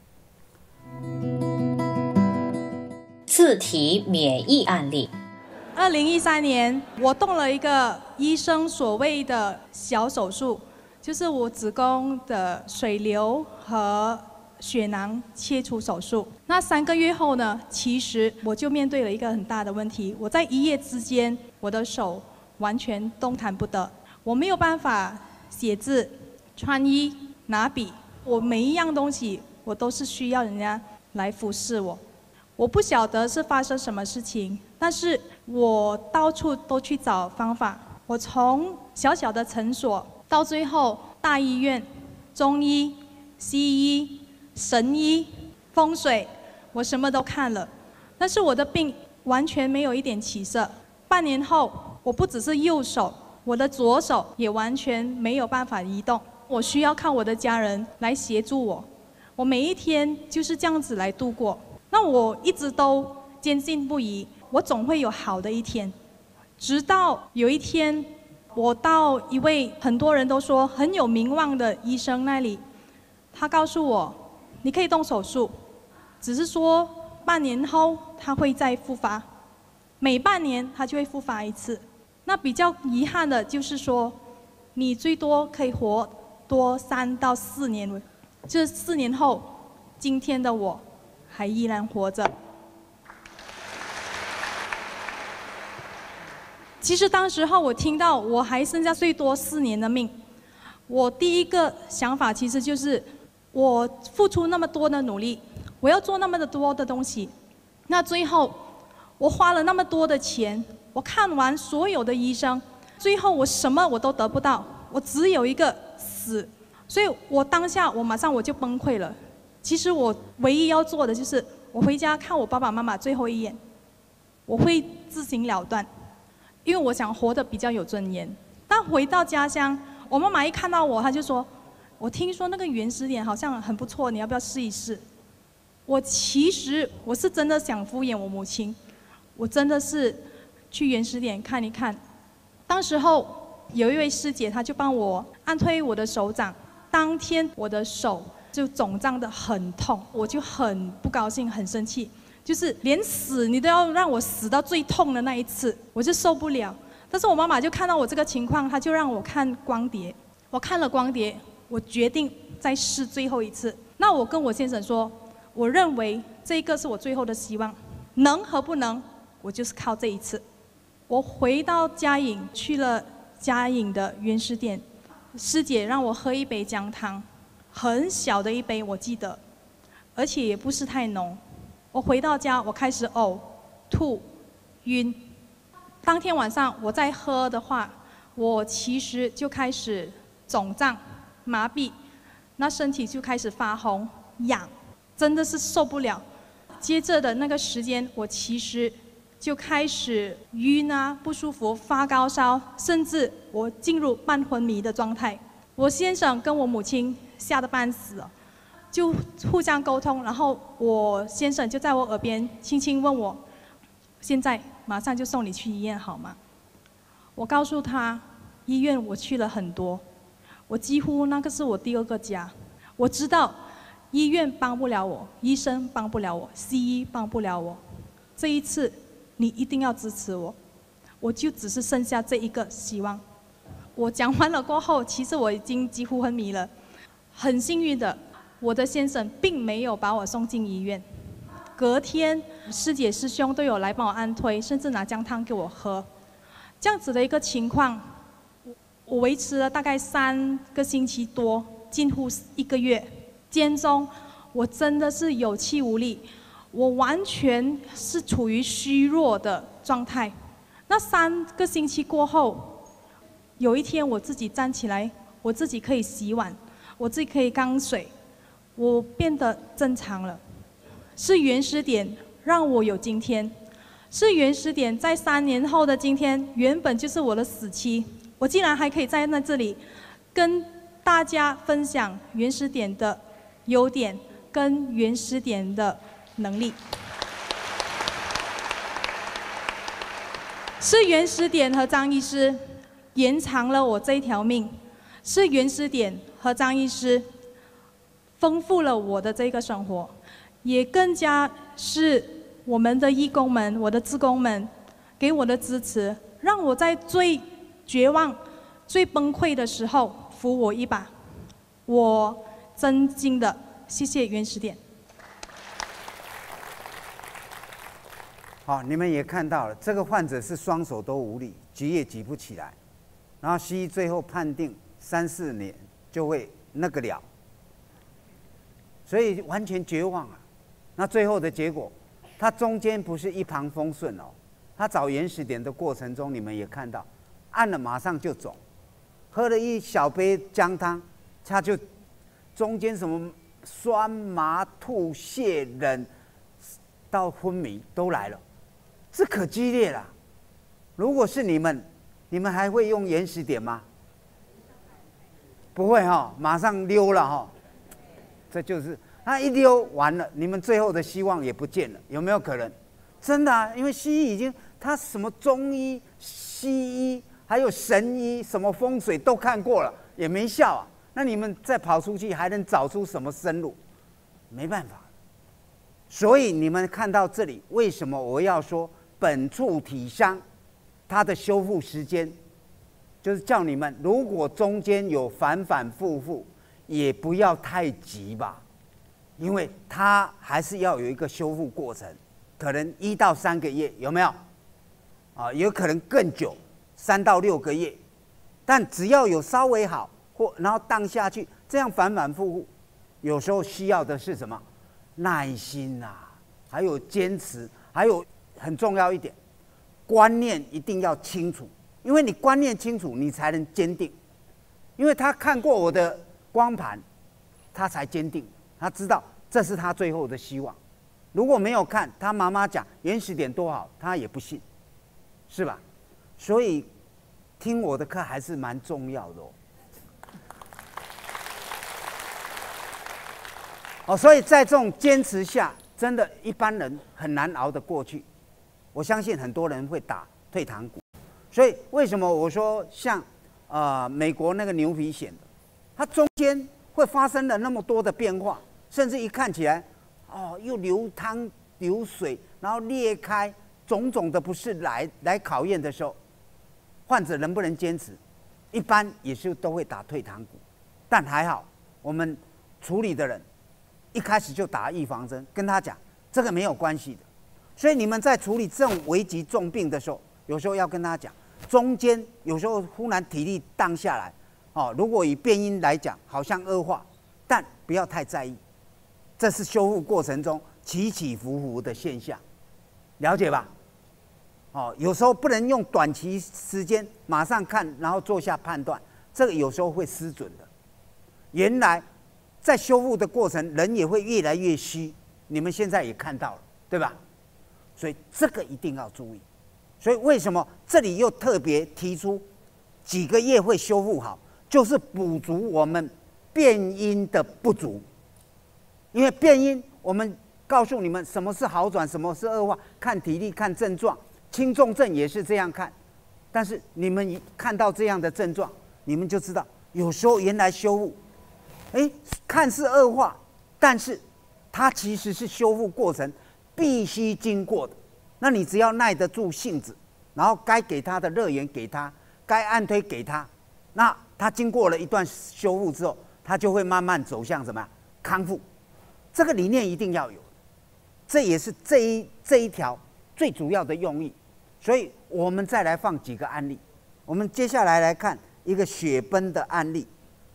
自体免疫案例。 二零一三年，我动了一个医生所谓的小手术，就是我子宫的水流和血囊切除手术。那三个月后呢，其实我就面对了一个很大的问题，我在一夜之间，我的手完全动弹不得，我没有办法写字、穿衣、拿笔，我每一样东西我都是需要人家来服侍我。我不晓得是发生什么事情，但是我到处都去找方法。我从小小的诊所到最后大医院、中医、西医、神医、风水，我什么都看了，但是我的病完全没有一点起色。半年后，我不只是右手，我的左手也完全没有办法移动，我需要靠我的家人来协助我。我每一天就是这样子来度过。那我一直都坚信不疑，我总会有好的一天。直到有一天，我到一位很多人都说很有名望的医生那里，他告诉我，你可以动手术，只是说半年后他会再复发，每半年他就会复发一次。那比较遗憾的就是说，你最多可以活多三到四年，这四年后，今天的我还依然活着。其实当时候我听到我还剩下最多四年的命，我第一个想法其实就是，我付出那么多的努力，我要做那么的多的东西，那最后我花了那么多的钱，我看完所有的医生，最后我什么我都得不到，我只有一个死，所以我当下我马上我就崩溃了。其实我唯一要做的就是，我回家看我爸爸妈妈最后一眼，我会自行了断，因为我想活得比较有尊严。但回到家乡，我妈妈一看到我，她就说：“我听说那个原始点好像很不错，你要不要试一试？”我其实我是真的想敷衍我母亲，我真的是去原始点看一看。当时候有一位师姐，她就帮我按推我的手掌，当天我的手就肿胀得很痛，我就很不高兴，很生气，就是连死你都要让我死到最痛的那一次，我就受不了。但是我妈妈就看到我这个情况，她就让我看光碟，我看了光碟，我决定再试最后一次。那我跟我先生说，我认为这个是我最后的希望，能和不能，我就是靠这一次。我回到嘉颖，去了嘉颖的原始点，师姐让我喝一杯姜汤。很小的一杯，我记得，而且也不是太浓。我回到家，我开始呕、吐、晕。当天晚上我再喝的话，我其实就开始肿胀、麻痹，那身体就开始发红、痒，真的是受不了。接着的那个时间，我其实就开始晕啊、不舒服、发高烧，甚至我进入半昏迷的状态。我先生跟我母亲吓得半死了，就互相沟通，然后我先生就在我耳边轻轻问我：“现在马上就送你去医院好吗？”我告诉他，医院我去了很多，我几乎那个是我第二个家。我知道医院帮不了我，医生帮不了我，西医帮不了我。这一次你一定要支持我，我就只是剩下这一个希望。我讲完了过后，其实我已经几乎昏迷了。很幸运的，我的先生并没有把我送进医院。隔天，师姐师兄都有来帮我按推，甚至拿姜汤给我喝。这样子的一个情况，我维持了大概三个星期多，近乎一个月。间中，我真的是有气无力，我完全是处于虚弱的状态。那三个星期过后，有一天我自己站起来，我自己可以洗碗，我自己可以缸水，我变得正常了。是原始点让我有今天，是原始点在三年后的今天，原本就是我的死期，我竟然还可以在那这里跟大家分享原始点的优点跟原始点的能力。是原始点和张医师延长了我这一条命，是原始点和张医师丰富了我的这个生活，也更加是我们的义工们、我的志工们给我的支持，让我在最绝望、最崩溃的时候扶我一把。我真心的谢谢原始点。 好，你们也看到了，这个患者是双手都无力，举也举不起来，然后西医最后判定三四年就会那个了，所以完全绝望了。那最后的结果，他中间不是一帆风顺哦，他找原始点的过程中，你们也看到，按了马上就肿，喝了一小杯姜汤，他就中间什么酸麻吐泻冷到昏迷都来了。这可激烈了！如果是你们，你们还会用原始点吗？不会哈、哦，马上溜了哈、哦。这就是他一溜完了，你们最后的希望也不见了，有没有可能？真的啊，因为西医已经他什么中医、西医还有神医，什么风水都看过了，也没效啊。那你们再跑出去，还能找出什么生路？没办法。所以你们看到这里，为什么我要说本处体伤，它的修复时间，就是叫你们如果中间有反反复复，也不要太急吧，因为它还是要有一个修复过程，可能一到三个月，有没有？啊，有可能更久，三到六个月，但只要有稍微好，或然后荡下去，这样反反复复，有时候需要的是什么？耐心啊，还有坚持，还有很重要一点，观念一定要清楚，因为你观念清楚，你才能坚定。因为他看过我的光盘，他才坚定，他知道这是他最后的希望。如果没有看，他妈妈讲原始点多好，他也不信，是吧？所以听我的课还是蛮重要的哦。哦，所以在这种坚持下，真的一般人很难熬得过去。我相信很多人会打退堂鼓。所以为什么我说像呃美国那个牛皮癣的，它中间会发生了那么多的变化，甚至一看起来，哦，又流汤流水，然后裂开，种种的不适来来考验的时候，患者能不能坚持？一般也是都会打退堂鼓，但还好我们处理的人。一开始就打预防针，跟他讲这个没有关系的。所以你们在处理这种危急重病的时候，有时候要跟他讲，中间有时候忽然体力荡下来，哦，如果以变因来讲，好像恶化，但不要太在意，这是修复过程中起起伏伏的现象，了解吧？哦，有时候不能用短期时间马上看，然后做下判断，这个有时候会失准的。原来。在修复的过程，人也会越来越虚，你们现在也看到了，对吧？所以这个一定要注意。所以为什么这里又特别提出几个月会修复好，就是补足我们变因的不足。因为变因，我们告诉你们什么是好转，什么是恶化，看体力，看症状，轻重症也是这样看。但是你们一看到这样的症状，你们就知道，有时候原来修复。哎，看似恶化，但是它其实是修复过程必须经过的。那你只要耐得住性子，然后该给他的热源给他，该按推给他，那他经过了一段修复之后，他就会慢慢走向什么康复。这个理念一定要有，这也是这一这一条最主要的用意。所以我们再来放几个案例，我们接下来来看一个血崩的案例。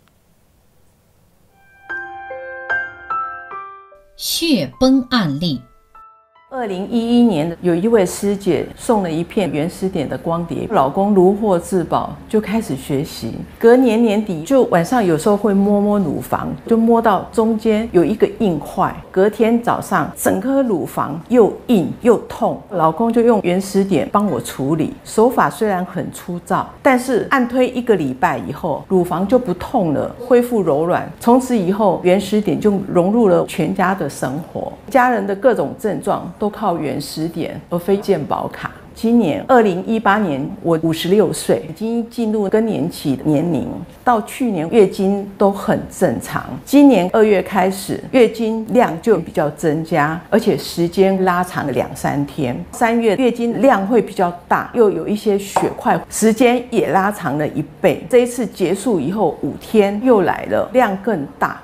血崩案例。 二零一一年，有一位师姐送了一片原始点的光碟，老公如获至宝，就开始学习。隔年年底，就晚上有时候会摸摸乳房，就摸到中间有一个硬块。隔天早上，整颗乳房又硬又痛，老公就用原始点帮我处理。手法虽然很粗糙，但是按推一个礼拜以后，乳房就不痛了，恢复柔软。从此以后，原始点就融入了全家的生活，家人的各种症状都靠原始点，而非健保卡。今年二零一八年，我五十六岁，已经进入更年期的年龄。到去年月经都很正常，今年二月开始，月经量就比较增加，而且时间拉长了两三天。三月月经量会比较大，又有一些血块，时间也拉长了一倍。这一次结束以后五天又来了，量更大。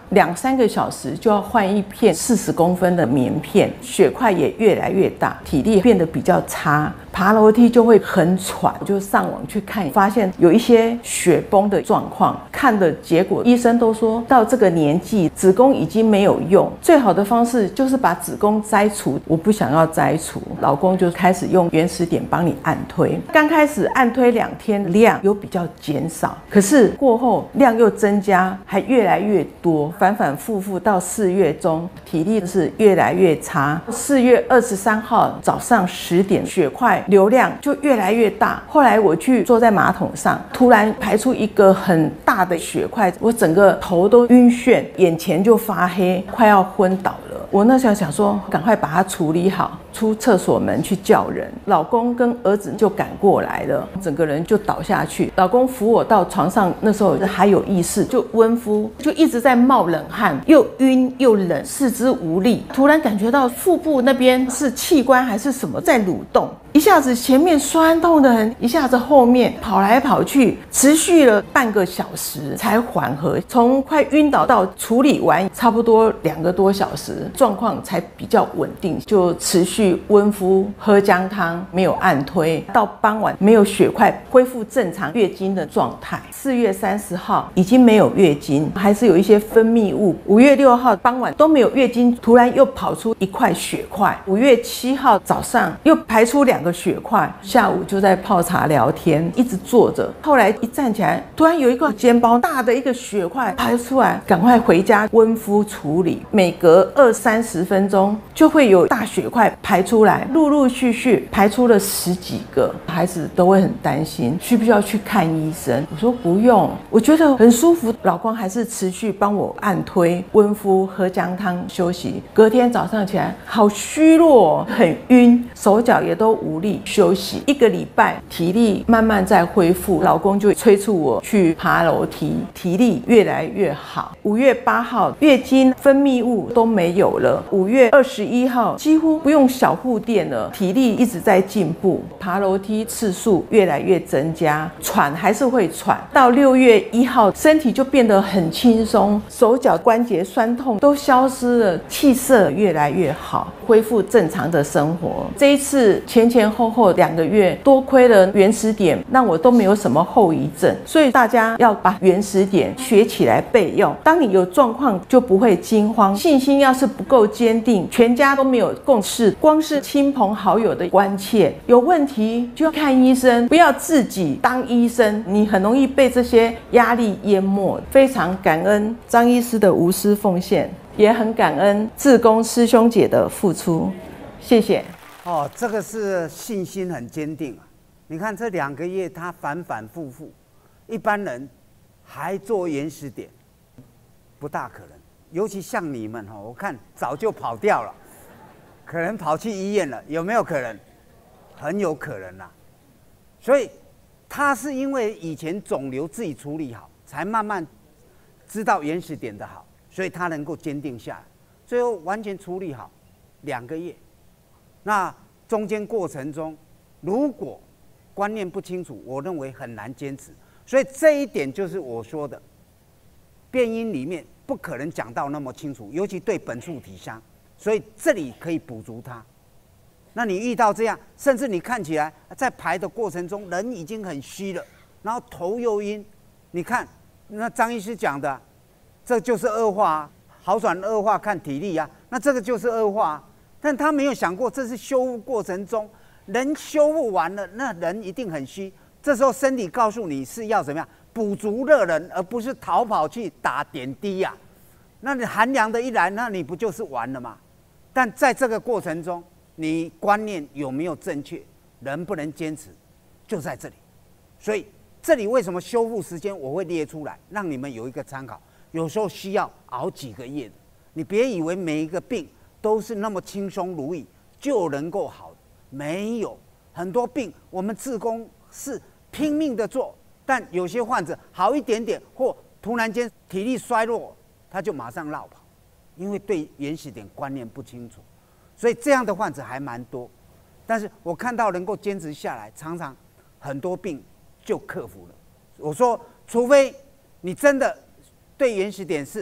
两三个小时就要换一片四十公分的棉片，血块也越来越大，体力变得比较差，爬楼梯就会很喘。我就上网去看，发现有一些血崩的状况，看的结果医生都说到这个年纪子宫已经没有用，最好的方式就是把子宫摘除。我不想要摘除，老公就开始用原始点帮你按推。刚开始按推两天，量有比较减少，可是过后量又增加，还越来越多，反反复复到四月中，体力是越来越差。四月二十三号早上十点，血块流量就越来越大。后来我去坐在马桶上，突然排出一个很大的血块，我整个头都晕眩，眼前就发黑，快要昏倒了。我那时候想说，赶快把它处理好，出厕所门去叫人，老公跟儿子就赶过来了，整个人就倒下去。老公扶我到床上，那时候还有意识，就温敷，就一直在冒冷汗，又晕又冷，四肢无力。突然感觉到腹部那边是器官还是什么在蠕动，一下子前面酸痛的很，一下子后面跑来跑去，持续了半个小时才缓和。从快晕倒到处理完，差不多两个多小时，状况才比较稳定，就持续温敷、喝姜汤，没有按推，到傍晚没有血块，恢复正常月经的状态。四月三十号已经没有月经，还是有一些分泌物。五月六号傍晚都没有月经，突然又跑出一块血块。五月七号早上又排出两个血块，下午就在泡茶聊天，一直坐着。后来一站起来，突然有一个肩膀大的一个血块排出来，赶快回家温敷处理。每隔二三十分钟就会有大血块排出来，陆陆续续排出了十几个，孩子都会很担心，需不需要去看医生？我说不用，我觉得很舒服。老公还是持续帮我按推、温敷、喝姜汤、休息。隔天早上起来，好虚弱，很晕，手脚也都无力，休息一个礼拜，体力慢慢在恢复。老公就催促我去爬楼梯，体力越来越好。五月八号，月经分泌物都没有了。五月二十一号，几乎不用小护垫了，体力一直在进步，爬楼梯次数越来越增加，喘还是会喘。到六月一号，身体就变得很轻松，手脚关节酸痛都消失了，气色越来越好，恢复正常的生活。这一次前前后后两个月，多亏了原始点，让我都没有什么后遗症。所以大家要把原始点学起来备用，当你有状况就不会惊慌。信心要是不够坚定，全家都没有共识，光是亲朋好友的关切，有问题就要看医生，不要自己当医生，你很容易被这些压力淹没。非常感恩张医师的无私奉献，也很感恩志工师兄姐的付出，谢谢。 哦，这个是信心很坚定啊！你看这两个月他反反复复，一般人还做原始点，不大可能。尤其像你们哈，我看早就跑掉了，可能跑去医院了，有没有可能？很有可能啦。所以他是因为以前肿瘤自己处理好，才慢慢知道原始点的好，所以他能够坚定下来，最后完全处理好，两个月。那中间过程中，如果观念不清楚，我认为很难坚持。所以这一点就是我说的，变因里面不可能讲到那么清楚，尤其对本处体香，所以这里可以补足它。那你遇到这样，甚至你看起来在排的过程中，人已经很虚了，然后头又晕，你看那张医师讲的，这就是恶化啊，好转恶化看体力啊，那这个就是恶化啊。但他没有想过，这是修复过程中，人修复完了，那人一定很虚。这时候身体告诉你是要怎么样补足热能，而不是逃跑去打点滴呀、啊。那你寒凉的一来，那你不就是完了吗？但在这个过程中，你观念有没有正确，能不能坚持，就在这里。所以这里为什么修复时间我会列出来，让你们有一个参考。有时候需要熬几个月的，你别以为每一个病都是那么轻松如意就能够好，没有很多病我们志工是拼命的做，但有些患者好一点点或突然间体力衰弱，他就马上落跑，因为对原始点观念不清楚，所以这样的患者还蛮多。但是我看到能够坚持下来，常常很多病就克服了。我说，除非你真的对原始点是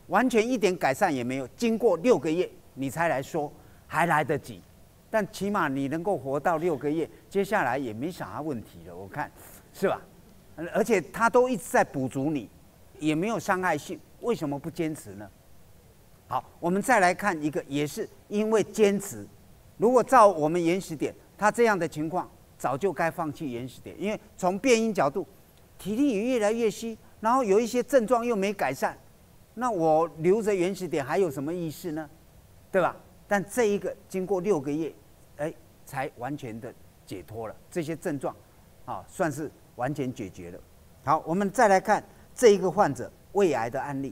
完全一点改善也没有，经过六个月你才来说，还来得及。但起码你能够活到六个月，接下来也没啥问题了，我看，是吧？而且他都一直在补足你，也没有伤害性，为什么不坚持呢？好，我们再来看一个，也是因为坚持。如果照我们原始点，他这样的情况，早就该放弃原始点，因为从变因角度，体力也越来越虚，然后有一些症状又没改善，那我留着原始点还有什么意思呢？对吧？但这一个经过六个月，哎，才完全的解脱了，这些症状，啊，算是完全解决了。好，我们再来看这一个患者胃癌的案例。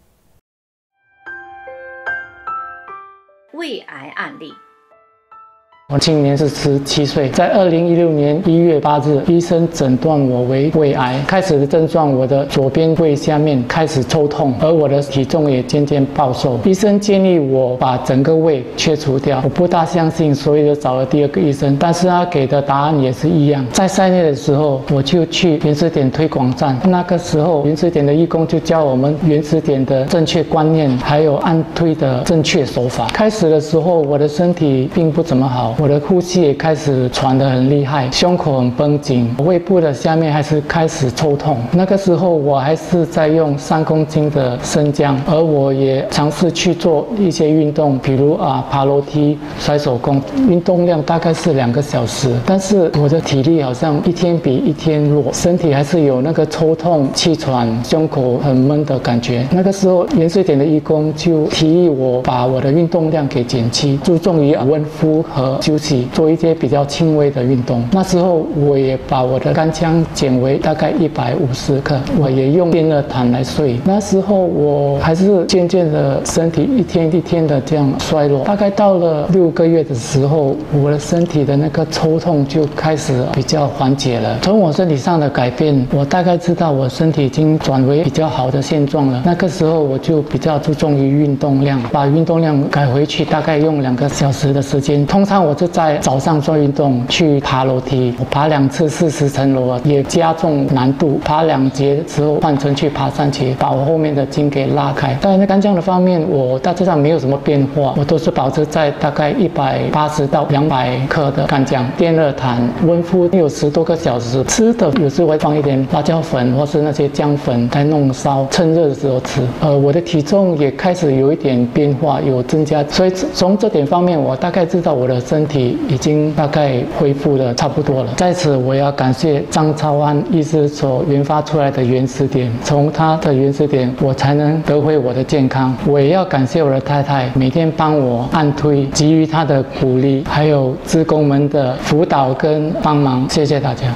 胃癌案例。 我今年是十七岁，在二零一六年一月八日，医生诊断我为胃癌。开始的症状，我的左边胃下面开始抽痛，而我的体重也渐渐暴瘦。医生建议我把整个胃切除掉，我不大相信，所以就找了第二个医生，但是他给的答案也是一样。在三月的时候，我就去原始点推广站，那个时候原始点的义工就教我们原始点的正确观念，还有按推的正确手法。开始的时候，我的身体并不怎么好。我的呼吸也开始喘得很厉害，胸口很绷紧，胃部的下面还是开始抽痛。那个时候我还是在用三公斤的生姜，而我也尝试去做一些运动，比如啊爬楼梯、甩手功，运动量大概是两个小时。但是我的体力好像一天比一天弱，身体还是有那个抽痛、气喘、胸口很闷的感觉。那个时候原始点的义工就提议我把我的运动量给减轻，注重于温敷和休息，做一些比较轻微的运动。那时候我也把我的肝腔减为大概一百五十克，我也用电热毯来睡。那时候我还是渐渐的身体一天一天的这样衰落，大概到了六个月的时候，我的身体的那个抽痛就开始比较缓解了。从我身体上的改变，我大概知道我身体已经转为比较好的现状了。那个时候我就比较注重于运动量，把运动量改回去，大概用两个小时的时间。通常我就在早上做运动，去爬楼梯，我爬两次四十层楼，也加重难度。爬两节之后换成去爬三节，把我后面的筋给拉开。在那肝脏的方面，我大致上没有什么变化，我都是保持在大概一百八十到两百克的肝浆，电热毯温敷有十多个小时。吃的有时会放一点辣椒粉或是那些姜粉来弄烧，趁热的时候吃。呃，我的体重也开始有一点变化，有增加，所以从这点方面，我大概知道我的身体已经大概恢复的差不多了。在此，我要感谢张超安医师所研发出来的原始点，从他的原始点，我才能得回我的健康。我也要感谢我的太太，每天帮我按推，给予她的鼓励，还有志工们的辅导跟帮忙。谢谢大家。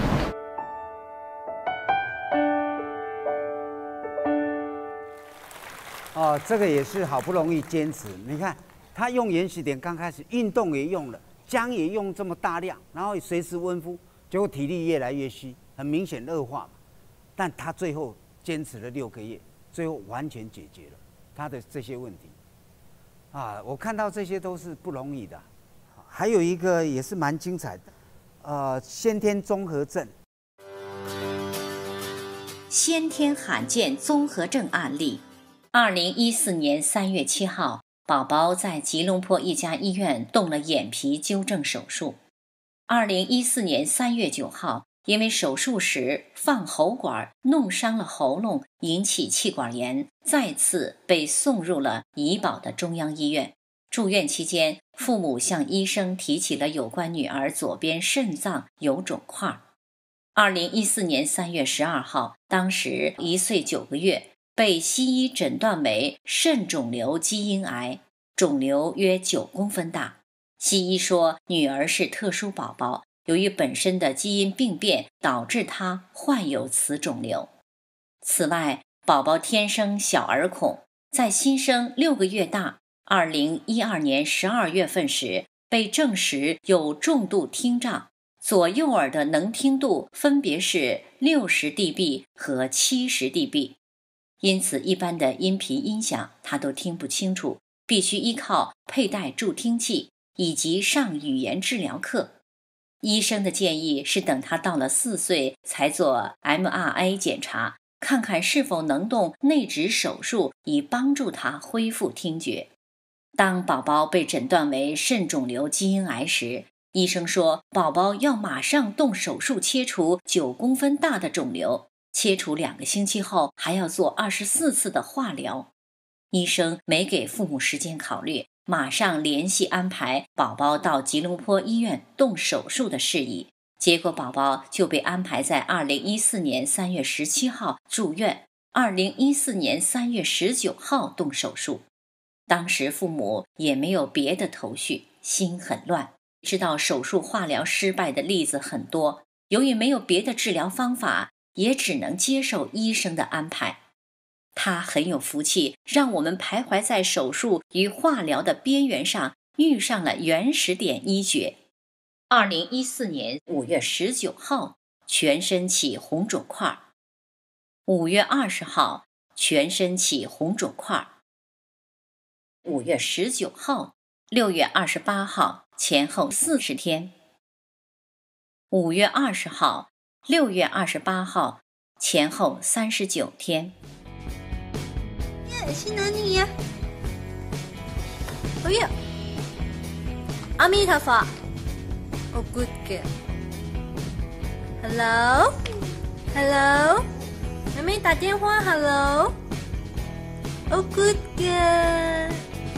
哦，这个也是好不容易坚持。你看，他用原始点刚开始运动也用了。姜也用这么大量，然后随时温敷，结果体力越来越虚，很明显恶化嘛。但他最后坚持了六个月，最后完全解决了他的这些问题。啊，我看到这些都是不容易的。还有一个也是蛮精彩的，呃，先天综合症。 先天罕见综合症案例，二零一四年三月七号。宝宝在吉隆坡一家医院动了眼皮纠正手术。二零一四年三月九号，因为手术时放喉管弄伤了喉咙，引起气管炎，再次被送入了怡保的中央医院。住院期间，父母向医生提起了有关女儿左边肾脏有肿块。二零一四年三月十二号，当时一岁九个月。被西医诊断为肾肿瘤基因癌，肿瘤约九公分大。西医说女儿是特殊宝宝，由于本身的基因病变导致她患有此肿瘤。此外，宝宝天生小儿孔，在新生六个月大，二零一二年十二月份时被证实有重度听障，左右耳的能听度分别是六十 D B 和七十 D B。因此一般的音频音响他都听不清楚，必须依靠佩戴助听器以及上语言治疗课。医生的建议是等他到了四岁才做 M R I 检查， 看看是否能动内眦手术，以帮助他恢复听觉。当宝宝被诊断为肾肿瘤基因癌时，医生说宝宝要马上动手术切除九公分大的肿瘤，切除两个星期后还要做二十四次的化疗。医生没给父母时间考虑，马上联系安排宝宝到吉隆坡医院动手术的事宜。结果宝宝就被安排在二零一四年三月十七号住院，二零一四年三月十九号动手术。当时父母也没有别的头绪，心很乱。知道手术化疗失败的例子很多，由于没有别的治疗方法，也只能接受医生的安排。他很有福气，让我们徘徊在手术与化疗的边缘上，遇上了原始点医学。二零一四年五月十九号，全身起红肿块；五月二十号，全身起红肿块；五月十九号、六月二十八号前后四十天；五月二十号、六月二十八号前后三十九天。 耶，是哪里呀？哎呀，阿弥陀佛。Oh, good girl. Hello? Hello? 妹妹打电话 Hello? Oh, good girl.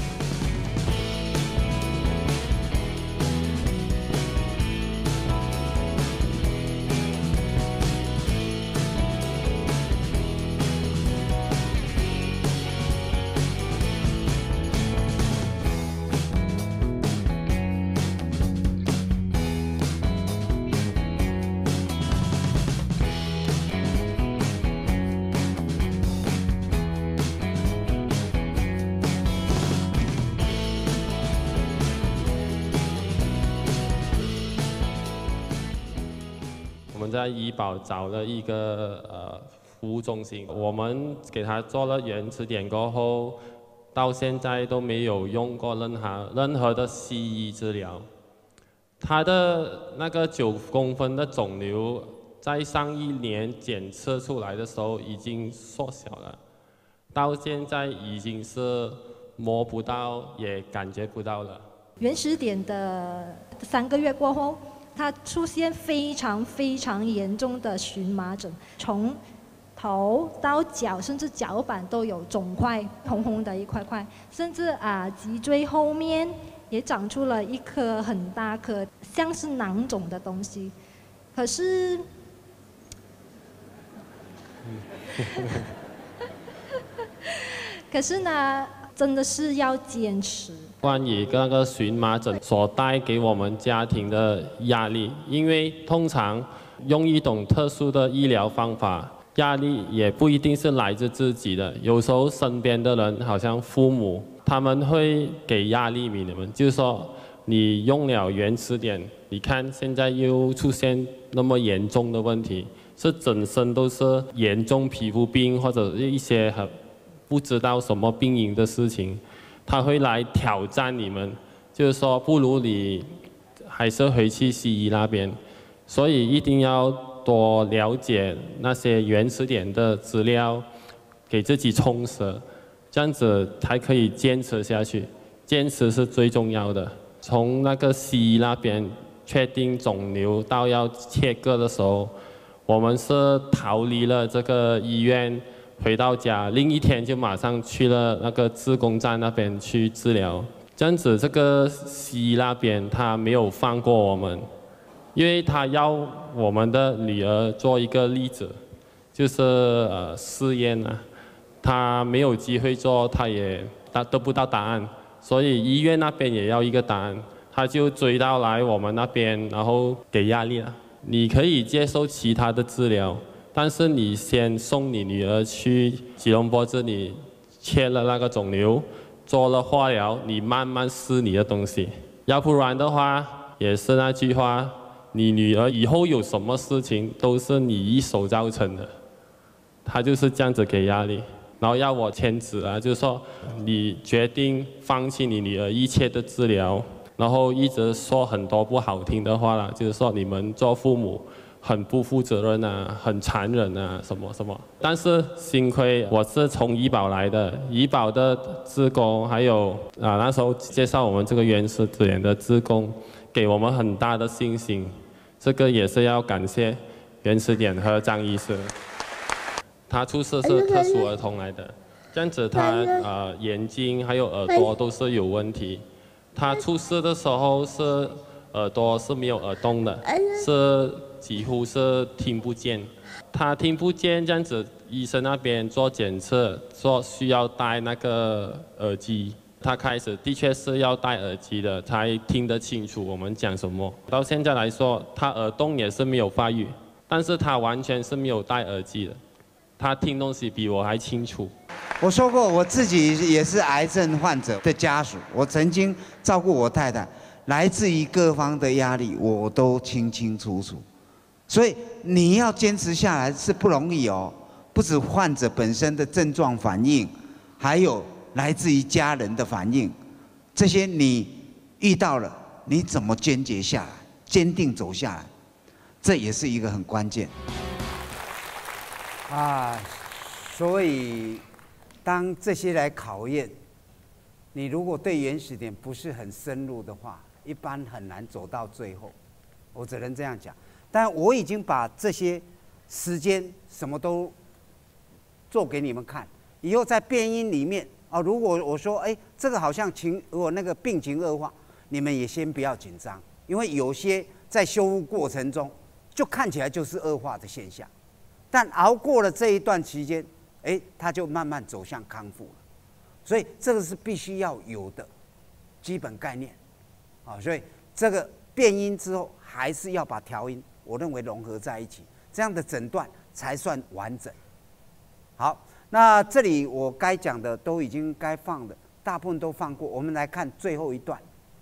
我们在医保找了一个呃服务中心，我们给他做了原始点过后，到现在都没有用过任何任何的西医治疗。他的那个九公分的肿瘤，在上一年检测出来的时候已经缩小了，到现在已经是摸不到，也感觉不到了。 原始点的三个月过后，它出现非常非常严重的荨麻疹，从头到脚，甚至脚板都有肿块，红红的一块块，甚至啊脊椎后面也长出了一颗很大颗像是囊肿的东西。可是，可是呢，真的是要坚持。 关于那个荨麻疹所带给我们家庭的压力，因为通常用一种特殊的医疗方法，压力也不一定是来自自己的，有时候身边的人，好像父母，他们会给压力给你们，就是说你用了原始点，你看现在又出现那么严重的问题，是整身都是严重皮肤病或者一些很不知道什么病因的事情。他会来挑战你们，就是说不如你还是回去西医那边，所以一定要多了解那些原始点的资料，给自己充实，这样子才可以坚持下去。坚持是最重要的。从那个西医那边确定肿瘤到要切割的时候，我们是逃离了这个医院。回到家，另一天就马上去了那个自贡站那边去治疗。这样子，这个西医那边他没有放过我们，因为他要我们的女儿做一个例子，就是呃试验啊，他没有机会做，他也得得不到答案，所以医院那边也要一个答案，他就追到来我们那边，然后给压力了。你可以接受其他的治疗。但是你先送你女儿去吉隆坡这里切了那个肿瘤，做了化疗，你慢慢试你的东西，要不然的话也是那句话，你女儿以后有什么事情都是你一手造成的，她就是这样子给压力，然后要我签字啊，就是说你决定放弃你女儿一切的治疗，然后一直说很多不好听的话啦，就是说你们做父母很不负责任啊，很残忍啊，什么什么。但是幸亏我是从怡保来的，怡保的志工还有啊那时候介绍我们这个原始点的志工，给我们很大的信心。这个也是要感谢原始点和张医师。他出事是特殊儿童来的，这样子他呃眼睛还有耳朵都是有问题。他出事的时候是耳朵是没有耳洞的，是几乎是听不见。他听不见，这样子医生那边做检测说需要戴那个耳机。他开始的确是要戴耳机的，才听得清楚我们讲什么。到现在来说，他耳洞也是没有发育，但是他完全是没有戴耳机的。他听东西比我还清楚。 我说过，我自己也是癌症患者的家属，我曾经照顾我太太，来自于各方的压力，我都清清楚楚。所以你要坚持下来是不容易哦，不止患者本身的症状反应，还有来自于家人的反应，这些你遇到了，你怎么坚决下来，坚定走下来，这也是一个很关键。啊，所以当这些来考验，你如果对原始点不是很深入的话，一般很难走到最后。我只能这样讲。但我已经把这些时间什么都做给你们看，以后在变音里面啊，如果我说哎，这个好像情如果那个病情恶化，你们也先不要紧张，因为有些在修复过程中就看起来就是恶化的现象。但熬过了这一段期间，哎，他就慢慢走向康复了。所以这个是必须要有的基本概念，啊，所以这个变音之后还是要把调音，我认为融合在一起，这样的诊断才算完整。好，那这里我该讲的都已经该放的，大部分都放过。我们来看最后一段。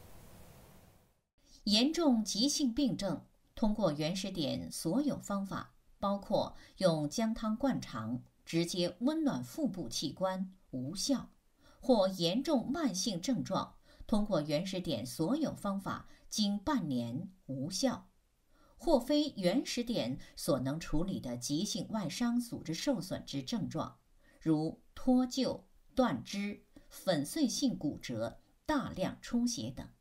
严重急性病症，通过原始点所有方法。包括用姜汤灌肠，直接温暖腹部器官无效，或严重慢性症状，通过原始点所有方法经半年无效，或非原始点所能处理的急性外伤组织受损之症状，如脱臼、断肢、粉碎性骨折、大量出血等。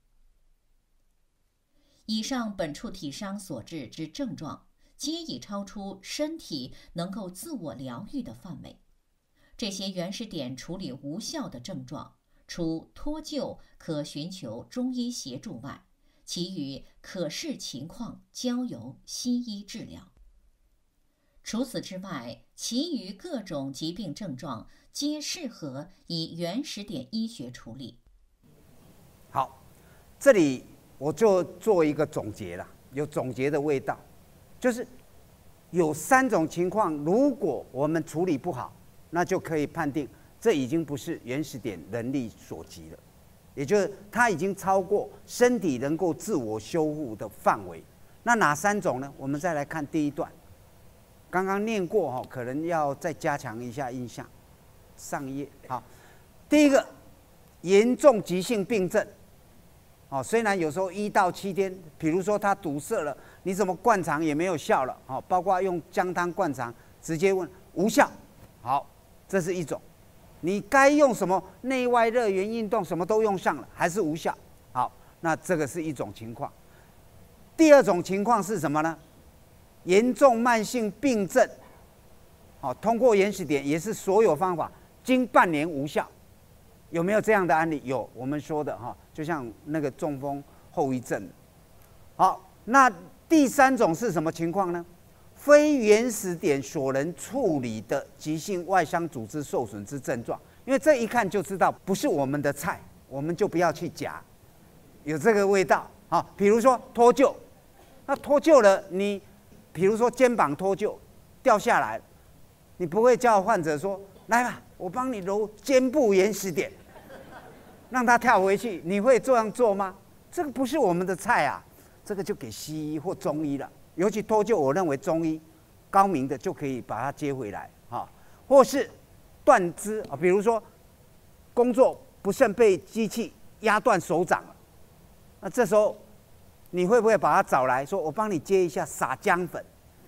以上本处体伤所致之症状，皆已超出身体能够自我疗愈的范围。这些原始点处理无效的症状，除脱臼可寻求中医协助外，其余可视情况交由西医治疗。除此之外，其余各种疾病症状皆适合以原始点医学处理。 好，这里我就做一个总结了，有总结的味道。就是有三种情况，如果我们处理不好，那就可以判定这已经不是原始点能力所及了，也就是它已经超过身体能够自我修复的范围。那哪三种呢？我们再来看第一段，刚刚念过哈，可能要再加强一下印象。上一页好，第一个严重急性病症。哦，虽然有时候一到七天，比如说它堵塞了，你怎么灌肠也没有效了，哦，包括用姜汤灌肠，直接问无效，好，这是一种。你该用什么内外热源运动，什么都用上了，还是无效，好，那这个是一种情况。第二种情况是什么呢？严重慢性病症，哦，通过原始点也是所有方法，经半年无效。有没有这样的案例？有，我们说的哈，就像那个中风后遗症。好，那第三种是什么情况呢？非原始点所能处理的急性外伤组织受损之症状，因为这一看就知道不是我们的菜，我们就不要去夹，有这个味道。好，比如说脱臼，那脱臼了，你比如说肩膀脱臼掉下来，你不会叫患者说来吧，我帮你揉肩部原始点。让他跳回去，你会这样做吗？这个不是我们的菜啊，这个就给西医或中医了。尤其脱臼，我认为中医高明的就可以把它接回来啊，或是断肢啊，比如说工作不慎被机器压断手掌了，那这时候你会不会把他找来说，我帮你接一下，撒姜粉，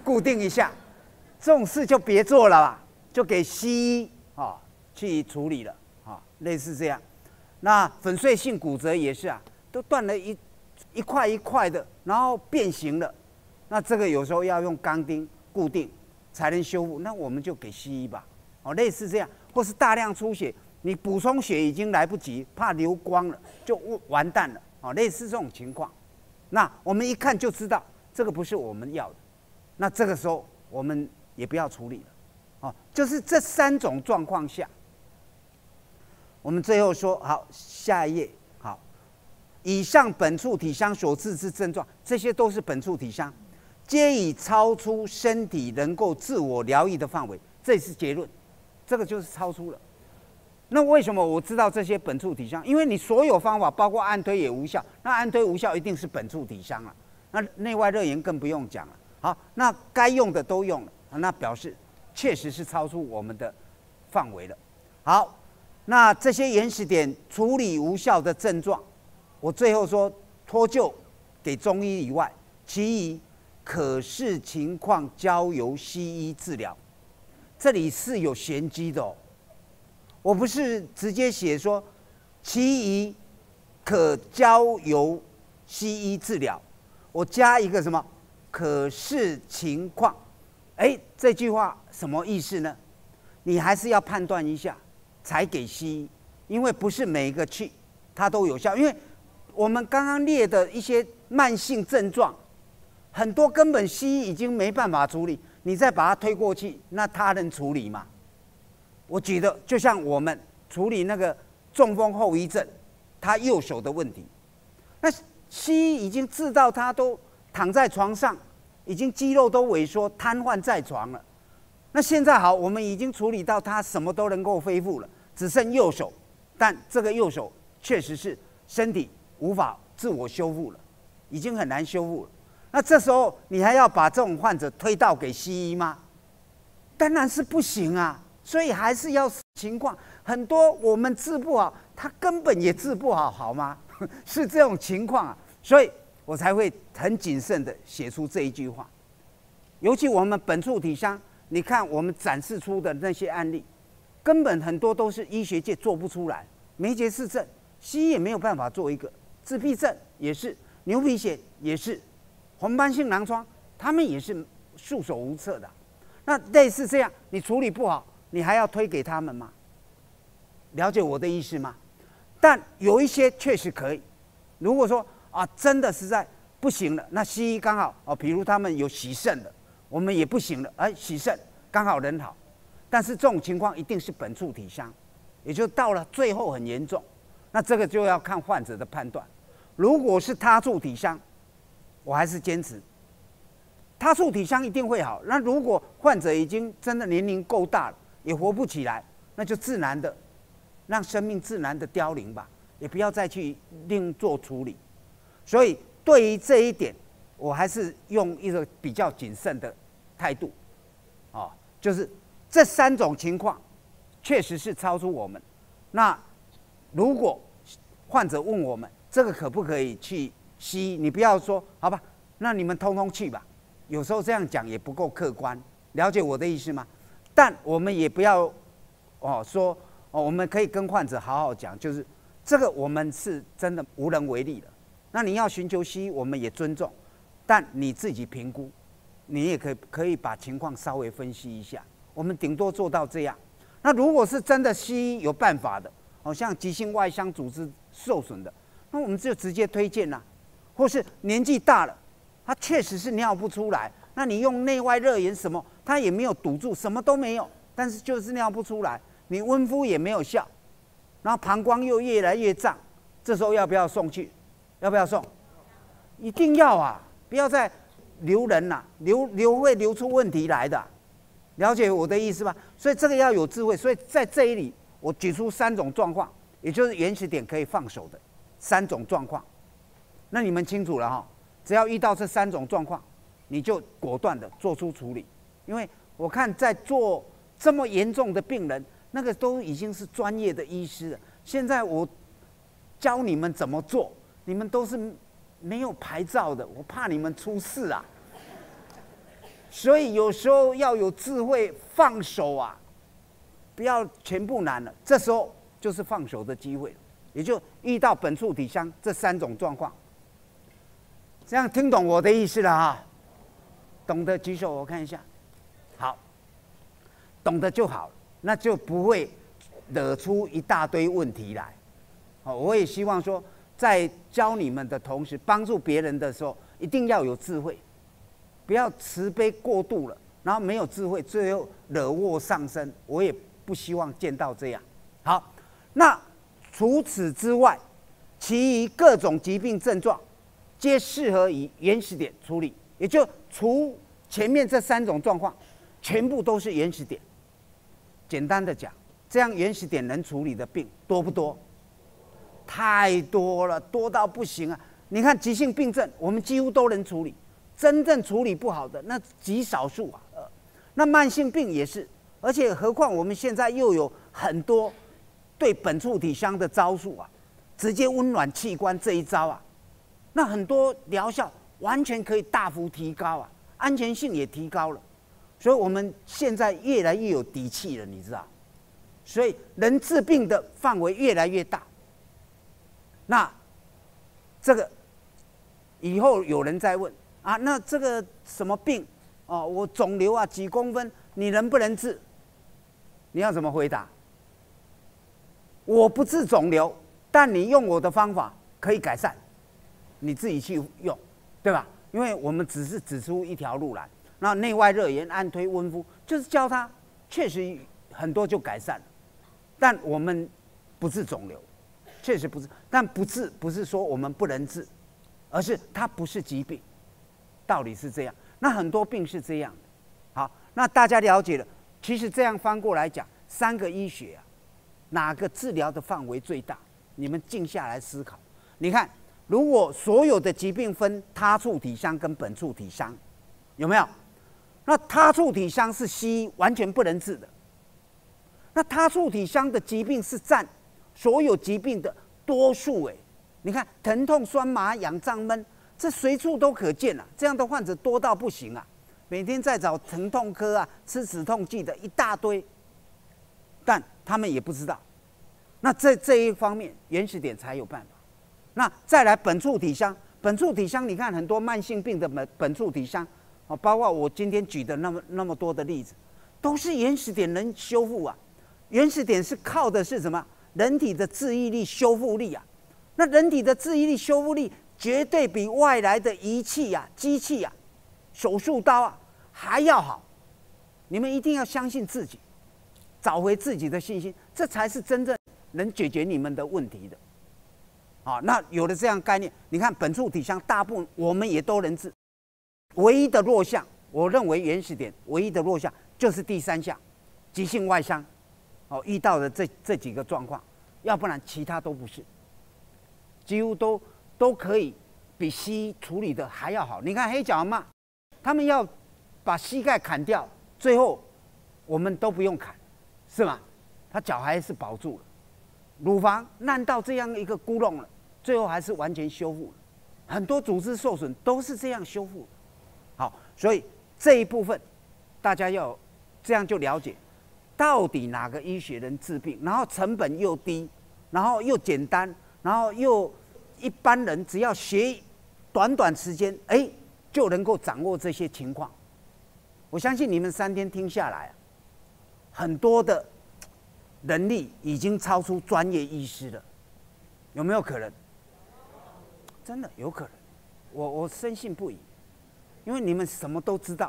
固定一下，这种事就别做了吧，就给西医啊去处理了啊，类似这样。那粉碎性骨折也是啊，都断了一一块一块的，然后变形了，那这个有时候要用钢钉固定才能修复，那我们就给西医吧，哦，类似这样，或是大量出血，你补充血已经来不及，怕流光了就完蛋了，哦，类似这种情况，那我们一看就知道这个不是我们要的，那这个时候我们也不要处理了，哦，就是这三种状况下，我们最后说好，下一页好，以上本处体香所致之症状，这些都是本处体香。皆已超出身体能够自我疗愈的范围，这是结论，这个就是超出了。那为什么我知道这些本处体香？因为你所有方法，包括按推也无效，那按推无效一定是本处体香了。那内外热炎更不用讲了。好，那该用的都用了，那表示确实是超出我们的范围了。好，那这些原始点处理无效的症状，我最后说脱臼给中医以外，其余可视情况交由西医治疗，这里是有玄机的哦。我不是直接写说，其余可交由西医治疗，我加一个什么可视情况？哎，这句话什么意思呢？你还是要判断一下才给西医，因为不是每一个去它都有效，因为我们刚刚列的一些慢性症状。很多根本西医已经没办法处理，你再把它推过去，那他能处理吗？我觉得就像我们处理那个中风后遗症，他右手的问题，那西医已经治到他都躺在床上，已经肌肉都萎缩，瘫痪在床了。那现在好，我们已经处理到他什么都能够恢复了，只剩右手，但这个右手确实是身体无法自我修复了，已经很难修复了。那这时候你还要把这种患者推到给西医吗？当然是不行啊！所以还是要情况，很多我们治不好，他根本也治不好，好吗？是这种情况啊，所以我才会很谨慎的写出这一句话。尤其我们本处体香，你看我们展示出的那些案例，根本很多都是医学界做不出来，梅杰氏症，西医也没有办法做一个，自闭症也是，牛皮癣也是。红斑性狼疮，他们也是束手无策的。那类似这样，你处理不好，你还要推给他们吗？了解我的意思吗？但有一些确实可以。如果说啊，真的实在不行了，那西医刚好哦，比如他们有洗肾的，我们也不行了，哎，洗肾刚好人好。但是这种情况一定是本处体香，也就到了最后很严重，那这个就要看患者的判断。如果是他处体香，我还是坚持，他处体香一定会好。那如果患者已经真的年龄够大了，也活不起来，那就自然的让生命自然的凋零吧，也不要再去另做处理。所以对于这一点，我还是用一个比较谨慎的态度，哦，就是这三种情况确实是超出我们。那如果患者问我们这个可不可以去西医，你不要说好吧，那你们通通去吧。有时候这样讲也不够客观，了解我的意思吗？但我们也不要哦说哦，我们可以跟患者好好讲，就是这个我们是真的无能为力了。那你要寻求西医，我们也尊重，但你自己评估，你也可以可以把情况稍微分析一下。我们顶多做到这样。那如果是真的西医有办法的，哦，像急性外伤组织受损的，那我们就直接推荐啦。或是年纪大了，他确实是尿不出来，那你用内外热炎什么，他也没有堵住，什么都没有，但是就是尿不出来，你温敷也没有效，然后膀胱又越来越胀，这时候要不要送去？要不要送？一定要啊！不要再留人啦、啊，留留会留出问题来的、啊，了解我的意思吧？所以这个要有智慧。所以在这里，我举出三种状况，也就是原始点可以放手的三种状况。那你们清楚了哈？只要遇到这三种状况，你就果断的做出处理。因为我看在做这么严重的病人，那个都已经是专业的医师了。现在我教你们怎么做，你们都是没有牌照的，我怕你们出事啊。 所以有时候要有智慧，放手啊，不要全部难了。这时候就是放手的机会，也就遇到本处体相这三种状况。这样听懂我的意思了哈？懂得举手，我看一下。好，懂得就好，那就不会惹出一大堆问题来。好，我也希望说，在教你们的同时，帮助别人的时候，一定要有智慧，不要慈悲过度了，然后没有智慧，最后惹祸上身。我也不希望见到这样。好，那除此之外，其余各种疾病症状，皆适合以原始点处理，也就除前面这三种状况，全部都是原始点。简单的讲，这样原始点能处理的病多不多？太多了，多到不行啊！你看急性病症，我们几乎都能处理，真正处理不好的那极少数啊。呃，那慢性病也是，而且何况我们现在又有很多对本处体相的招数啊，直接温暖器官这一招啊，那很多疗效完全可以大幅提高啊，安全性也提高了。所以我们现在越来越有底气了，你知道？所以能治病的范围越来越大。那这个以后有人再问啊，那这个什么病哦，我肿瘤啊几公分，你能不能治？你要怎么回答？我不治肿瘤，但你用我的方法可以改善，你自己去用，对吧？因为我们只是指出一条路来。那内外热炎、按推、温敷，就是教他，确实很多就改善了。但我们不治肿瘤，确实不治。但不治不是说我们不能治，而是它不是疾病，道理是这样。那很多病是这样的。好，那大家了解了。其实这样翻过来讲，三个医学啊，哪个治疗的范围最大？你们静下来思考。你看，如果所有的疾病分他处体相跟本处体相，有没有？那他处体相是西医完全不能治的。那他处体相的疾病是占所有疾病的多数哎。你看疼痛、酸麻、痒胀、闷，这随处都可见啊。这样的患者多到不行啊，每天在找疼痛科啊，吃止痛剂的一大堆，但他们也不知道。那这这一方面，原始点才有办法。那再来本处体相，本处体相，你看很多慢性病的本本处体相。哦，包括我今天举的那么那么多的例子，都是原始点能修复啊。原始点是靠的是什么？人体的治愈力、修复力啊。那人体的治愈力、修复力绝对比外来的仪器啊、机器啊、手术刀啊还要好。你们一定要相信自己，找回自己的信心，这才是真正能解决你们的问题的。好，那有了这样概念，你看本处体相，大部分我们也都能治。唯一的弱项，我认为原始点唯一的弱项就是第三项，急性外伤，哦，遇到的这这几个状况，要不然其他都不是，几乎都都可以比西医处理的还要好。你看黑脚阿嬷，他们要把膝盖砍掉，最后我们都不用砍，是吗？他脚还是保住了，乳房烂到这样一个窟窿了，最后还是完全修复了。很多组织受损都是这样修复的。好，所以这一部分大家要这样就了解，到底哪个医学能治病，然后成本又低，然后又简单，然后又一般人只要学短短时间，哎，就能够掌握这些情况。我相信你们三天听下来，很多的能力已经超出专业医师了，有没有可能？真的有可能，我我深信不疑。因为你们什么都知道。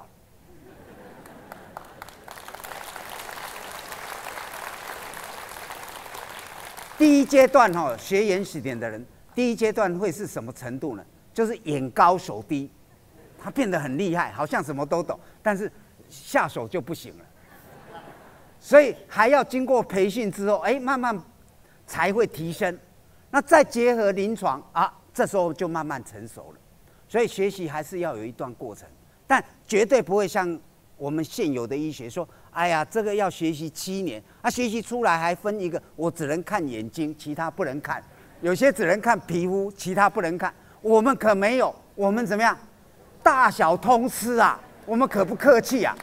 第一阶段哈、哦，学原始点的人，第一阶段会是什么程度呢？就是眼高手低，他变得很厉害，好像什么都懂，但是下手就不行了。所以还要经过培训之后，哎，慢慢才会提升。那再结合临床啊，这时候就慢慢成熟了。所以学习还是要有一段过程，但绝对不会像我们现有的医学说，哎呀，这个要学习七年，啊，学习出来还分一个，我只能看眼睛，其他不能看；有些只能看皮肤，其他不能看。我们可没有，我们怎么样？大小通吃啊！ 我们可不客气啊。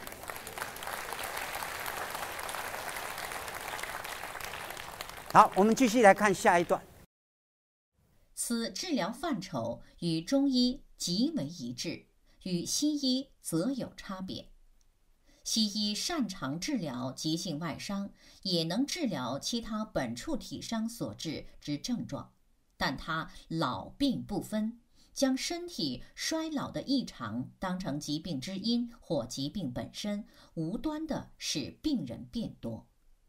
好，我们继续来看下一段。 此治疗范畴与中医极为一致，与西医则有差别。西医擅长治疗急性外伤，也能治疗其他本处体伤所致之症状，但它老病不分，将身体衰老的异常当成疾病之因或疾病本身，无端的使病人变多。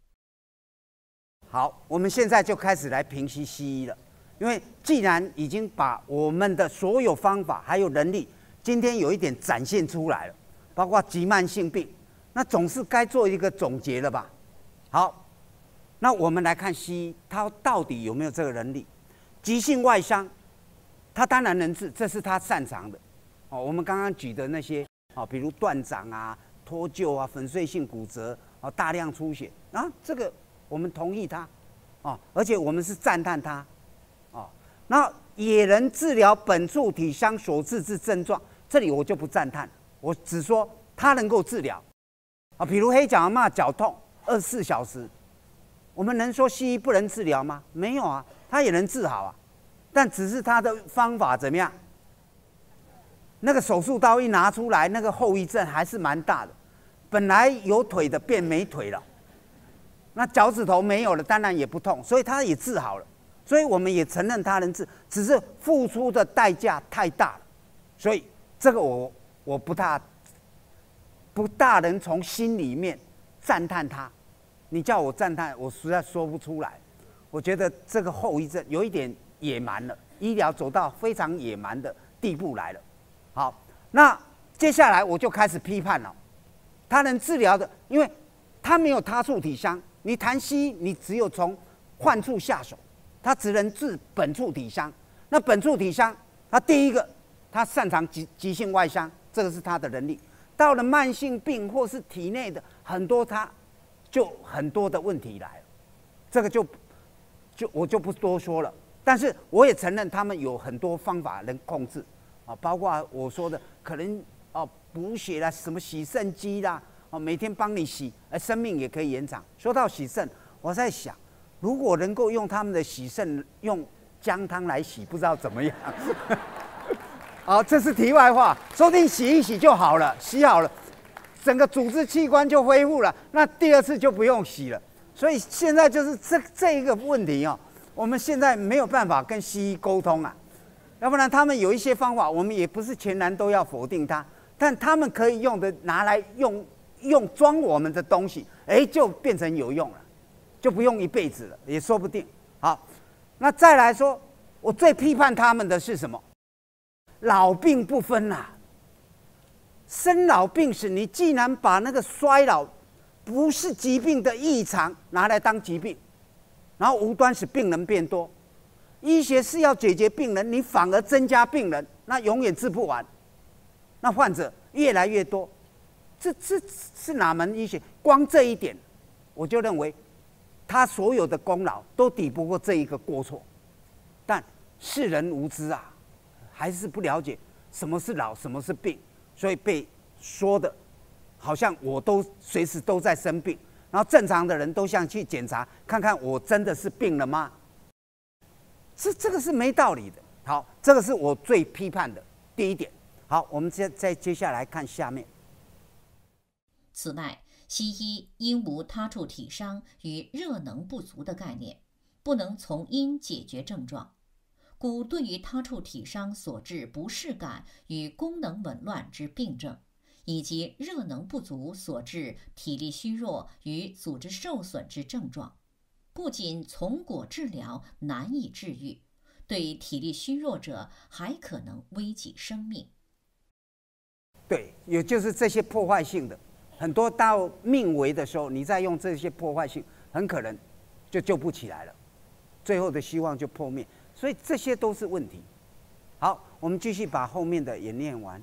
好，我们现在就开始来评析西医了。因为既然已经把我们的所有方法还有能力，今天有一点展现出来了，包括急慢性病，那总是该做一个总结了吧？好，那我们来看西医，它到底有没有这个能力？急性外伤，它当然能治，这是它擅长的。哦，我们刚刚举的那些，哦，比如断掌啊、脱臼啊、粉碎性骨折啊、大量出血啊，这个我们同意它，哦，而且我们是赞叹它。哦，那也能治疗本处体伤所致之症状，这里我就不赞叹，我只说它能够治疗。啊，比如黑脚阿嬷脚痛二十四小时，我们能说西医不能治疗吗？没有啊，它也能治好啊，但只是它的方法怎么样？那个手术刀一拿出来，那个后遗症还是蛮大的。本来有腿的变没腿了，那脚趾头没有了，当然也不痛，所以它也治好了。所以我们也承认他能治，只是付出的代价太大了，所以这个我我不大不大能从心里面赞叹他。你叫我赞叹，我实在说不出来。我觉得这个后遗症有一点野蛮了，医疗走到非常野蛮的地步来了。好，那接下来我就开始批判了。他能治疗的，因为他没有他处体伤，你谈西医，你只有从患处下手。他只能治本处体伤，那本处体伤，他第一个，他擅长急急性外伤，这个是他的能力。到了慢性病或是体内的很多，他就很多的问题来了，这个就就我就不多说了。但是我也承认他们有很多方法能控制啊，包括我说的可能哦补血啦，什么洗肾机啦，哦每天帮你洗，哎生命也可以延长。说到洗肾，我在想。如果能够用他们的洗肾用姜汤来洗，不知道怎么样。好，这是题外话，说不定洗一洗就好了，洗好了，整个组织器官就恢复了，那第二次就不用洗了。所以现在就是这这一个问题哦，我们现在没有办法跟西医沟通啊，要不然他们有一些方法，我们也不是全然都要否定它，但他们可以用的拿来用用装我们的东西，哎，就变成有用了。就不用一辈子了，也说不定。好，那再来说，我最批判他们的是什么？老病不分啊！生老病死，你既然把那个衰老不是疾病的异常拿来当疾病，然后无端使病人变多，医学是要解决病人，你反而增加病人，那永远治不完，那患者越来越多，这这是哪门医学？光这一点，我就认为。他所有的功劳都抵不过这一个过错，但世人无知啊，还是不了解什么是老，什么是病，所以被说的，好像我都随时都在生病，然后正常的人都想去检查，看看我真的是病了吗？这这个是没道理的。好，这个是我最批判的第一点。好，我们再再接下来看下面。 此外。西医因无他处体伤与热能不足的概念，不能从因解决症状，故对于他处体伤所致不适感与功能紊乱之病症，以及热能不足所致体力虚弱与组织受损之症状，不仅从果治疗难以治愈，对体力虚弱者还可能危及生命。 对，也就是这些破坏性的。很多到命危的时候，你再用这些破坏性，很可能就救不起来了，最后的希望就破灭。所以这些都是问题。好，我们继续把后面的也念完。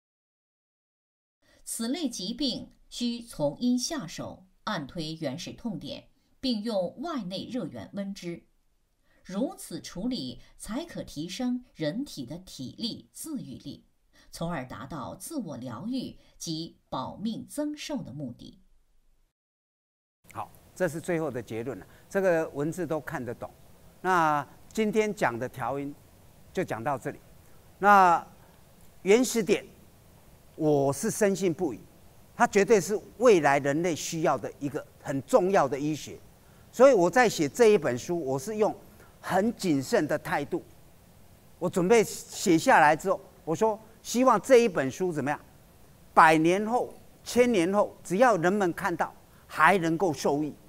此类疾病需从因下手，按推原始痛点，并用外内热源温之。如此处理，才可提升人体的体力、自愈力， 从而达到自我疗愈及保命增寿的目的。 好，这是最后的结论了。这个文字都看得懂。那今天讲的调音就讲到这里。那原始点，我是深信不疑，它绝对是未来人类需要的一个很重要的医学。所以我在写这一本书，我是用很谨慎的态度。我准备写下来之后，我说希望这一本书怎么样？百年后、千年后，只要人们看到，还能够受益。